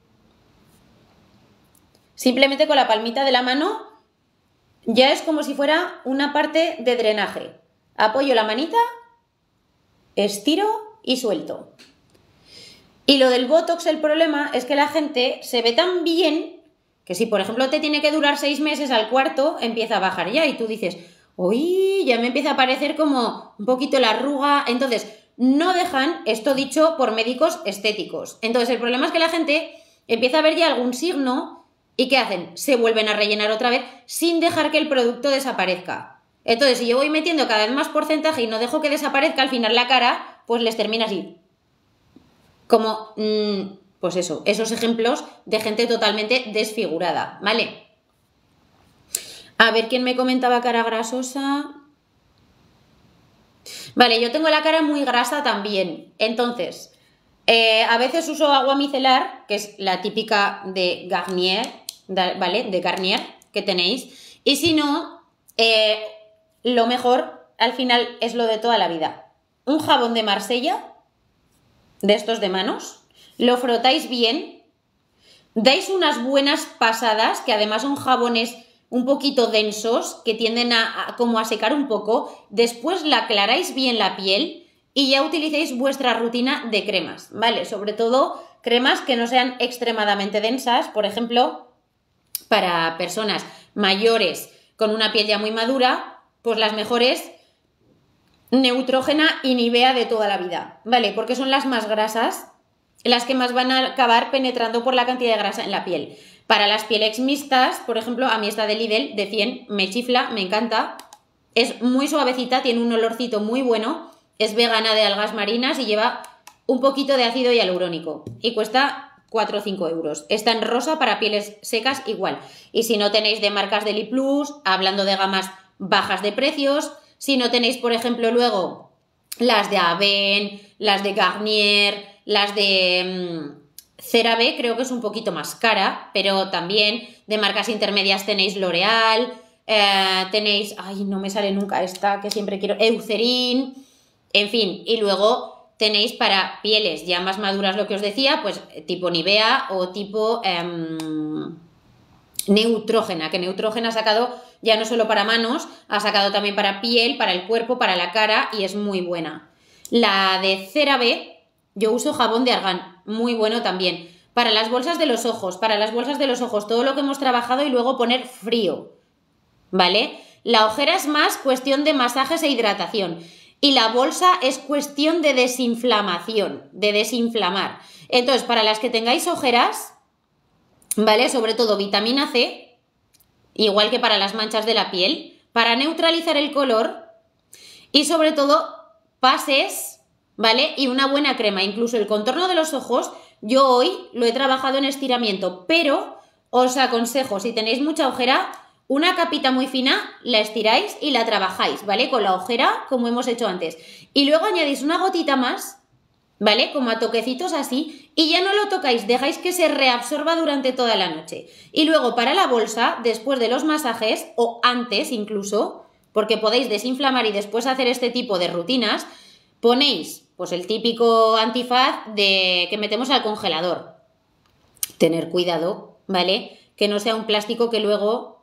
Speaker 1: Simplemente con la palmita de la mano ya es como si fuera una parte de drenaje. Apoyo la manita estiro y suelto. Y lo del Botox, el problema es que la gente se ve tan bien que si, por ejemplo, te tiene que durar 6 meses, al cuarto empieza a bajar ya y tú dices, uy, ya me empieza a aparecer como un poquito la arruga. Entonces, no dejan, esto dicho por médicos estéticos. Entonces, el problema es que la gente empieza a ver ya algún signo y ¿qué hacen? Se vuelven a rellenar otra vez sin dejar que el producto desaparezca. Entonces, si yo voy metiendo cada vez más porcentaje y no dejo que desaparezca, al final la cara, pues les termina así. Como, pues eso, esos ejemplos de gente totalmente desfigurada, ¿vale? A ver, ¿quién me comentaba cara grasosa? Vale, yo tengo la cara muy grasa también, entonces, a veces uso agua micelar, que es la típica de Garnier, ¿vale? De Garnier que tenéis, y si no, lo mejor al final es lo de toda la vida. Un jabón de Marsella, de estos de manos, lo frotáis bien, dais unas buenas pasadas, que además son jabones un poquito densos, que tienden como a secar un poco, después la aclaráis bien la piel y ya utilicéis vuestra rutina de cremas, ¿vale? Sobre todo cremas que no sean extremadamente densas, por ejemplo, para personas mayores con una piel ya muy madura, pues las mejores Neutrógena y Nivea de toda la vida, ¿vale? Porque son las más grasas, las que más van a acabar penetrando por la cantidad de grasa en la piel. Para las pieles mixtas, por ejemplo, a mí esta de Lidl de 100 me chifla, me encanta. Es muy suavecita, tiene un olorcito muy bueno, es vegana de algas marinas y lleva un poquito de ácido hialurónico y cuesta 4 o 5 euros. Está en rosa para pieles secas igual. Y si no tenéis de marcas de Liplus, hablando de gamas bajas de precios, si no tenéis, por ejemplo, luego las de Aven, las de Garnier, las de CeraVe, creo que es un poquito más cara, pero también de marcas intermedias tenéis L'Oreal, tenéis, ay, no me sale nunca esta que siempre quiero, Eucerin, en fin, y luego tenéis para pieles ya más maduras lo que os decía, pues tipo Nivea o tipo Neutrógena, que Neutrógena ha sacado ya no solo para manos, ha sacado también para piel, para el cuerpo, para la cara y es muy buena. La de CeraVe, yo uso jabón de argán, muy bueno también. Para las bolsas de los ojos, todo lo que hemos trabajado y luego poner frío, ¿vale? La ojera es más cuestión de masajes e hidratación y la bolsa es cuestión de desinflamación, de desinflamar. Entonces, para las que tengáis ojeras, ¿vale? Sobre todo vitamina C, igual que para las manchas de la piel, para neutralizar el color y sobre todo pases, ¿vale? Y una buena crema, incluso el contorno de los ojos, yo hoy lo he trabajado en estiramiento, pero os aconsejo, si tenéis mucha ojera, una capita muy fina, la estiráis y la trabajáis, ¿vale? Con la ojera, como hemos hecho antes. Y luego añadís una gotita más, ¿vale? Como a toquecitos así, y ya no lo tocáis, dejáis que se reabsorba durante toda la noche. Y luego para la bolsa, después de los masajes, o antes incluso, porque podéis desinflamar y después hacer este tipo de rutinas, ponéis pues el típico antifaz que metemos al congelador. Tener cuidado, ¿vale? Que no sea un plástico que luego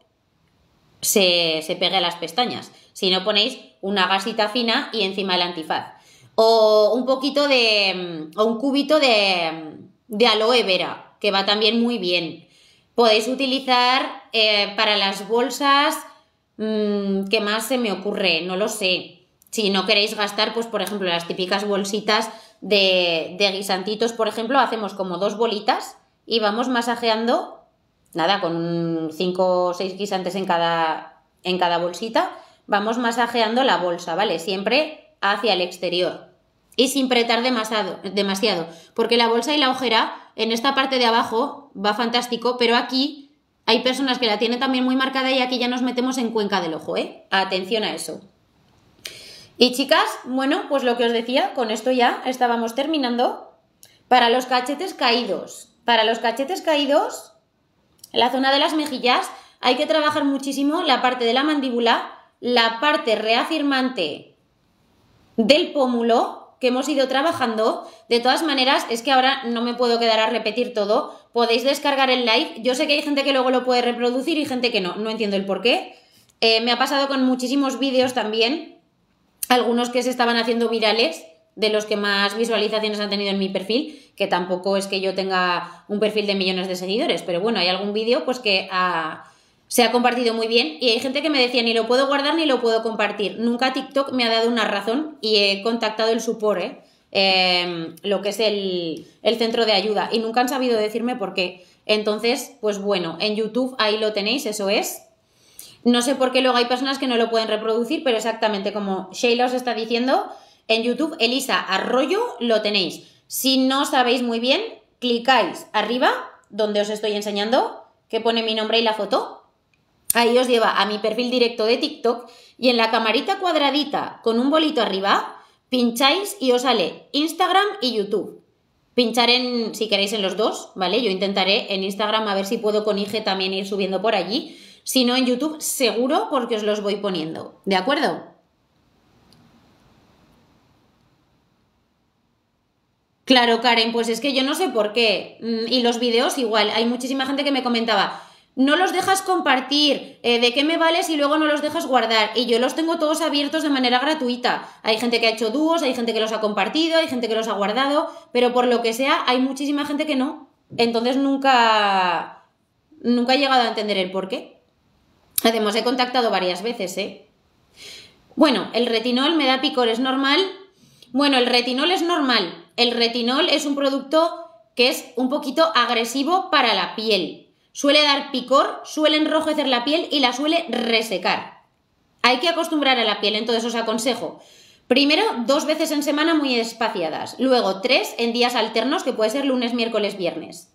Speaker 1: se pegue a las pestañas. Si no, ponéis una gasita fina y encima el antifaz. O un poquito o un cubito de aloe vera, que va también muy bien. Podéis utilizar para las bolsas, ¿qué más se me ocurre? No lo sé. Si no queréis gastar, pues por ejemplo, las típicas bolsitas de guisantitos, por ejemplo, hacemos como 2 bolitas y vamos masajeando, nada, con 5 o 6 guisantes en cada bolsita, vamos masajeando la bolsa, ¿vale? Siempre hacia el exterior y sin apretar demasiado, porque la bolsa y la ojera en esta parte de abajo va fantástico, pero aquí hay personas que la tienen también muy marcada y aquí ya nos metemos en cuenca del ojo, ¿eh? Atención a eso. Y chicas, bueno, pues lo que os decía, con esto ya estábamos terminando. Para los cachetes caídos, en la zona de las mejillas hay que trabajar muchísimo la parte de la mandíbula, la parte reafirmante del pómulo que hemos ido trabajando. De todas maneras, es que ahora no me puedo quedar a repetir todo. Podéis descargar el live. Yo sé que hay gente que luego lo puede reproducir y gente que no. No entiendo el por qué. Me ha pasado con muchísimos vídeos también. Algunos que se estaban haciendo virales de los que más visualizaciones han tenido en mi perfil, que tampoco es que yo tenga un perfil de millones de seguidores, pero bueno, hay algún vídeo pues que se ha compartido muy bien y hay gente que me decía ni lo puedo guardar ni lo puedo compartir. Nunca TikTok me ha dado una razón y he contactado el support, lo que es el centro de ayuda, y nunca han sabido decirme por qué. Entonces, pues bueno, en YouTube ahí lo tenéis, eso es. No sé por qué luego hay personas que no lo pueden reproducir, pero exactamente como Sheila os está diciendo, en YouTube, Elisa Arroyo, lo tenéis. Si no sabéis muy bien, clicáis arriba, donde os estoy enseñando, que pone mi nombre y la foto. Ahí os lleva a mi perfil directo de TikTok y en la camarita cuadradita con un bolito arriba, pincháis y os sale Instagram y YouTube. Pinchar si queréis en los dos, ¿vale? Yo intentaré en Instagram a ver si puedo con IG también ir subiendo por allí. Si no, en YouTube seguro porque os los voy poniendo. ¿De acuerdo? Claro, Karen, pues es que yo no sé por qué. Y los vídeos igual. Hay muchísima gente que me comentaba, no los dejas compartir, ¿de qué me vale si luego no los dejas guardar? Y yo los tengo todos abiertos de manera gratuita. Hay gente que ha hecho dúos, hay gente que los ha compartido, hay gente que los ha guardado, pero por lo que sea, hay muchísima gente que no. Entonces nunca he llegado a entender el por qué. Además, he contactado varias veces, ¿eh? Bueno, el retinol me da picor, ¿es normal? Bueno, el retinol es normal. El retinol es un producto que es un poquito agresivo para la piel. Suele dar picor, suele enrojecer la piel y la suele resecar. Hay que acostumbrar a la piel, entonces os aconsejo. Primero, 2 veces en semana muy espaciadas. Luego, 3 en días alternos, que puede ser lunes, miércoles, viernes.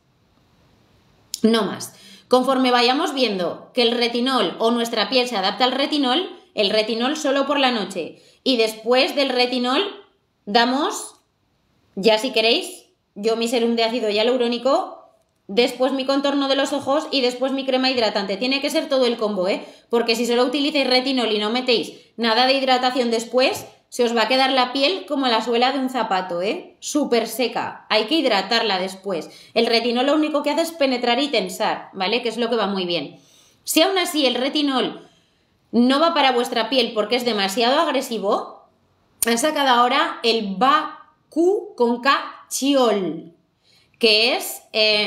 Speaker 1: No más. Conforme vayamos viendo que el retinol o nuestra piel se adapta al retinol, el retinol solo por la noche. Y después del retinol damos, ya si queréis, yo mi serum de ácido hialurónico, después mi contorno de los ojos y después mi crema hidratante. Tiene que ser todo el combo, ¿eh? Porque si solo utilizáis retinol y no metéis nada de hidratación después, se os va a quedar la piel como la suela de un zapato, ¿eh? Súper seca. Hay que hidratarla después. El retinol lo único que hace es penetrar y tensar, ¿vale? Que es lo que va muy bien. Si aún así el retinol no va para vuestra piel porque es demasiado agresivo, han sacado ahora el Baku con Cachiol, que es...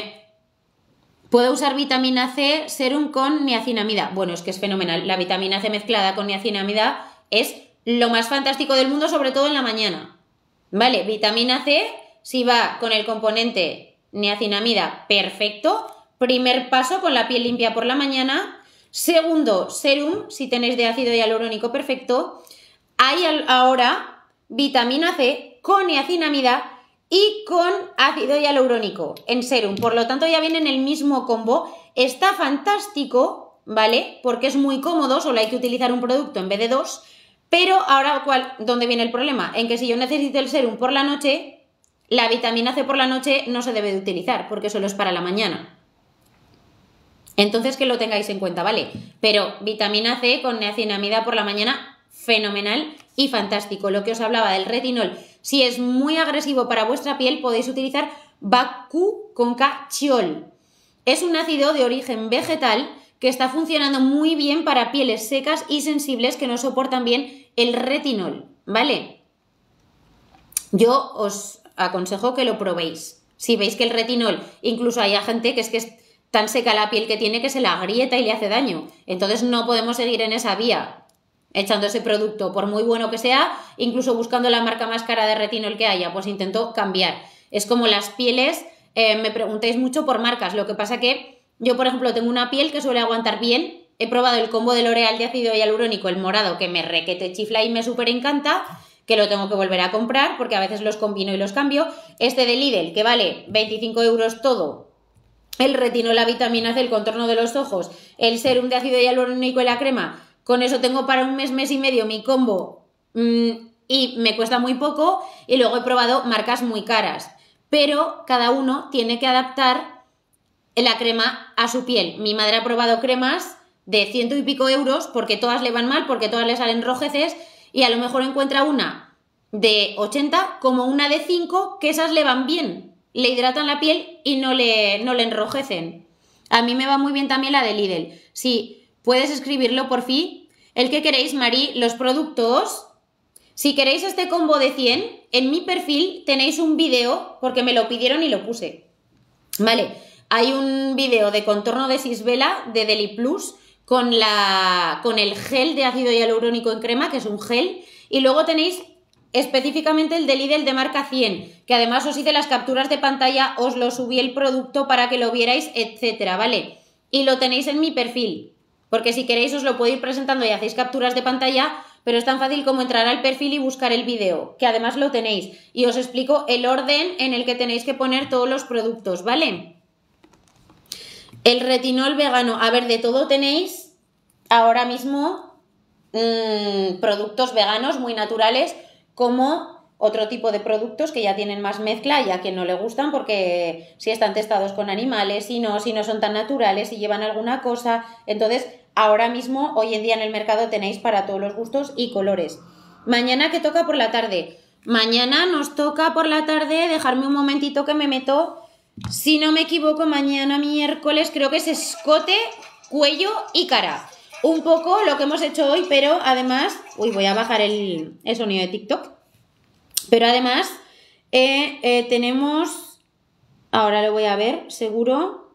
Speaker 1: puedo usar vitamina C, serum con niacinamida. Bueno, es que es fenomenal. La vitamina C mezclada con niacinamida es lo más fantástico del mundo, sobre todo en la mañana. Vale, vitamina C, si va con el componente niacinamida, perfecto. Primer paso, con la piel limpia por la mañana. Segundo, serum, si tenéis de ácido hialurónico, perfecto. Hay ahora vitamina C con niacinamida y con ácido hialurónico en serum. Por lo tanto, ya viene en el mismo combo. Está fantástico, ¿vale? Porque es muy cómodo, solo hay que utilizar un producto en vez de 2. Pero ahora, ¿dónde viene el problema? En que si yo necesito el serum por la noche, la vitamina C por la noche no se debe de utilizar, porque solo es para la mañana. Entonces que lo tengáis en cuenta, ¿vale? Pero vitamina C con niacinamida por la mañana, fenomenal y fantástico. Lo que os hablaba del retinol, si es muy agresivo para vuestra piel, podéis utilizar Baku con Cachiol. Es un ácido de origen vegetal que está funcionando muy bien para pieles secas y sensibles que no soportan bien el retinol, ¿vale? Yo os aconsejo que lo probéis. Si veis que el retinol, incluso hay gente que es tan seca la piel que tiene que se la agrieta y le hace daño. Entonces no podemos seguir en esa vía, echando ese producto, por muy bueno que sea, incluso buscando la marca más cara de retinol que haya, pues intento cambiar. Es como las pieles, me preguntáis mucho por marcas, lo que pasa que yo, por ejemplo, tengo una piel que suele aguantar bien. He probado el combo de L'Oréal de ácido hialurónico, el morado, que me requete chifla y me súper encanta, que lo tengo que volver a comprar porque a veces los combino y los cambio. Este de Lidl, que vale 25 € todo. El retinol, la vitamina C, el contorno de los ojos, el serum de ácido hialurónico y la crema. Con eso tengo para un mes, mes y medio mi combo y me cuesta muy poco. Y luego he probado marcas muy caras. Pero cada uno tiene que adaptar la crema a su piel. Mi madre ha probado cremas de 100 y pico euros porque todas le van mal, porque todas le salen rojeces y a lo mejor encuentra una de 80 como una de 5 que esas le van bien, le hidratan la piel y no le enrojecen. A mí me va muy bien también la de Lidl. Si puedes escribirlo por fin, el que queréis, Mari, los productos, Si queréis este combo de 100, en mi perfil tenéis un vídeo, porque me lo pidieron y lo puse. Vale, hay un vídeo de contorno de Sisvela de Deli Plus con el gel de ácido hialurónico en crema, que es un gel, y luego tenéis específicamente el de Lidl de marca 100, que además os hice las capturas de pantalla, os lo subí el producto para que lo vierais, etcétera, ¿vale? Y lo tenéis en mi perfil, porque si queréis os lo puedo ir presentando y hacéis capturas de pantalla, pero es tan fácil como entrar al perfil y buscar el vídeo, que además lo tenéis, y os explico el orden en el que tenéis que poner todos los productos, ¿vale? El retinol vegano, a ver, de todo tenéis ahora mismo productos veganos muy naturales, como otro tipo de productos que ya tienen más mezcla y a quien no le gustan porque si están testados con animales, si no son tan naturales, si llevan alguna cosa. Entonces, ahora mismo, hoy en día en el mercado tenéis para todos los gustos y colores. Mañana, ¿qué toca por la tarde? Mañana nos toca por la tarde, dejarme un momentito que me meto, si no me equivoco, mañana miércoles creo que es escote, cuello y cara. Un poco lo que hemos hecho hoy, pero además... Uy, voy a bajar el sonido de TikTok. Pero además tenemos... Ahora lo voy a ver, seguro.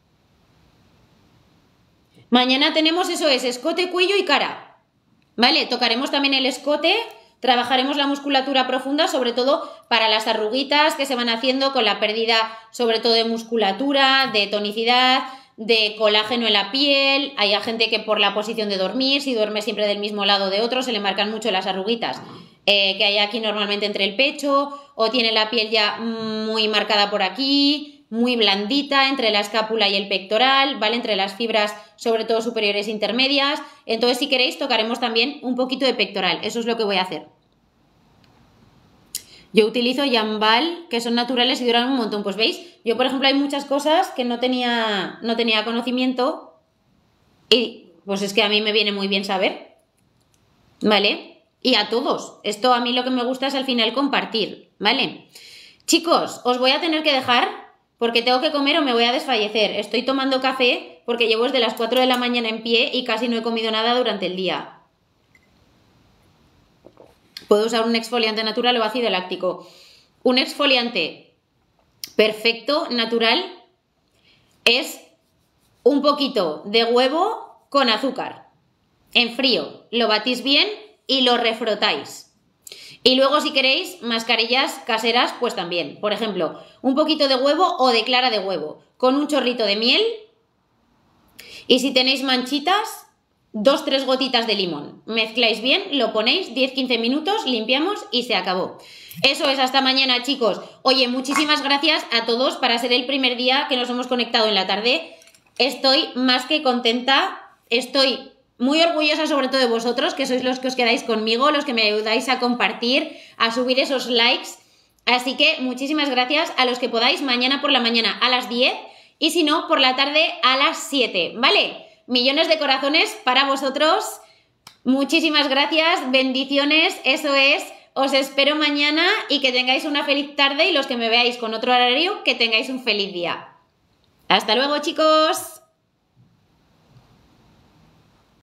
Speaker 1: Mañana tenemos, eso es, escote, cuello y cara. ¿Vale? Tocaremos también el escote, trabajaremos la musculatura profunda, sobre todo para las arruguitas que se van haciendo con la pérdida, sobre todo de musculatura, de tonicidad, de colágeno en la piel. Hay gente que por la posición de dormir, si duerme siempre del mismo lado de otro, se le marcan mucho las arruguitas que hay aquí normalmente entre el pecho, o tiene la piel ya muy marcada por aquí, muy blandita entre la escápula y el pectoral, ¿vale? Entre las fibras, sobre todo superiores e intermedias. Entonces, si queréis, tocaremos también un poquito de pectoral. Eso es lo que voy a hacer. Yo utilizo Jambal, que son naturales y duran un montón. Pues veis, yo por ejemplo hay muchas cosas que no tenía conocimiento y pues es que a mí me viene muy bien saber, ¿vale? Y a todos. Esto a mí lo que me gusta es al final compartir, ¿vale? Chicos, os voy a tener que dejar porque tengo que comer o me voy a desfallecer. Estoy tomando café porque llevo desde las 4 de la mañana en pie y casi no he comido nada durante el día. Puedo usar un exfoliante natural o ácido láctico. Un exfoliante perfecto, natural, es un poquito de huevo con azúcar. En frío, lo batís bien y lo refrotáis. Y luego, si queréis, mascarillas caseras, pues también. Por ejemplo, un poquito de huevo o de clara de huevo, con un chorrito de miel. Y si tenéis manchitas, 2-3 gotitas de limón. Mezcláis bien, lo ponéis, 10-15 minutos, limpiamos y se acabó. Eso es, hasta mañana, chicos. Oye, muchísimas gracias a todos para ser el primer día que nos hemos conectado en la tarde. Estoy más que contenta, estoy muy orgullosa sobre todo de vosotros, que sois los que os quedáis conmigo, los que me ayudáis a compartir, a subir esos likes. Así que muchísimas gracias. A los que podáis, mañana por la mañana a las 10 y si no, por la tarde a las 7, ¿vale? Millones de corazones para vosotros. Muchísimas gracias, bendiciones, eso es. Os espero mañana y que tengáis una feliz tarde y los que me veáis con otro horario, que tengáis un feliz día. Hasta luego, chicos.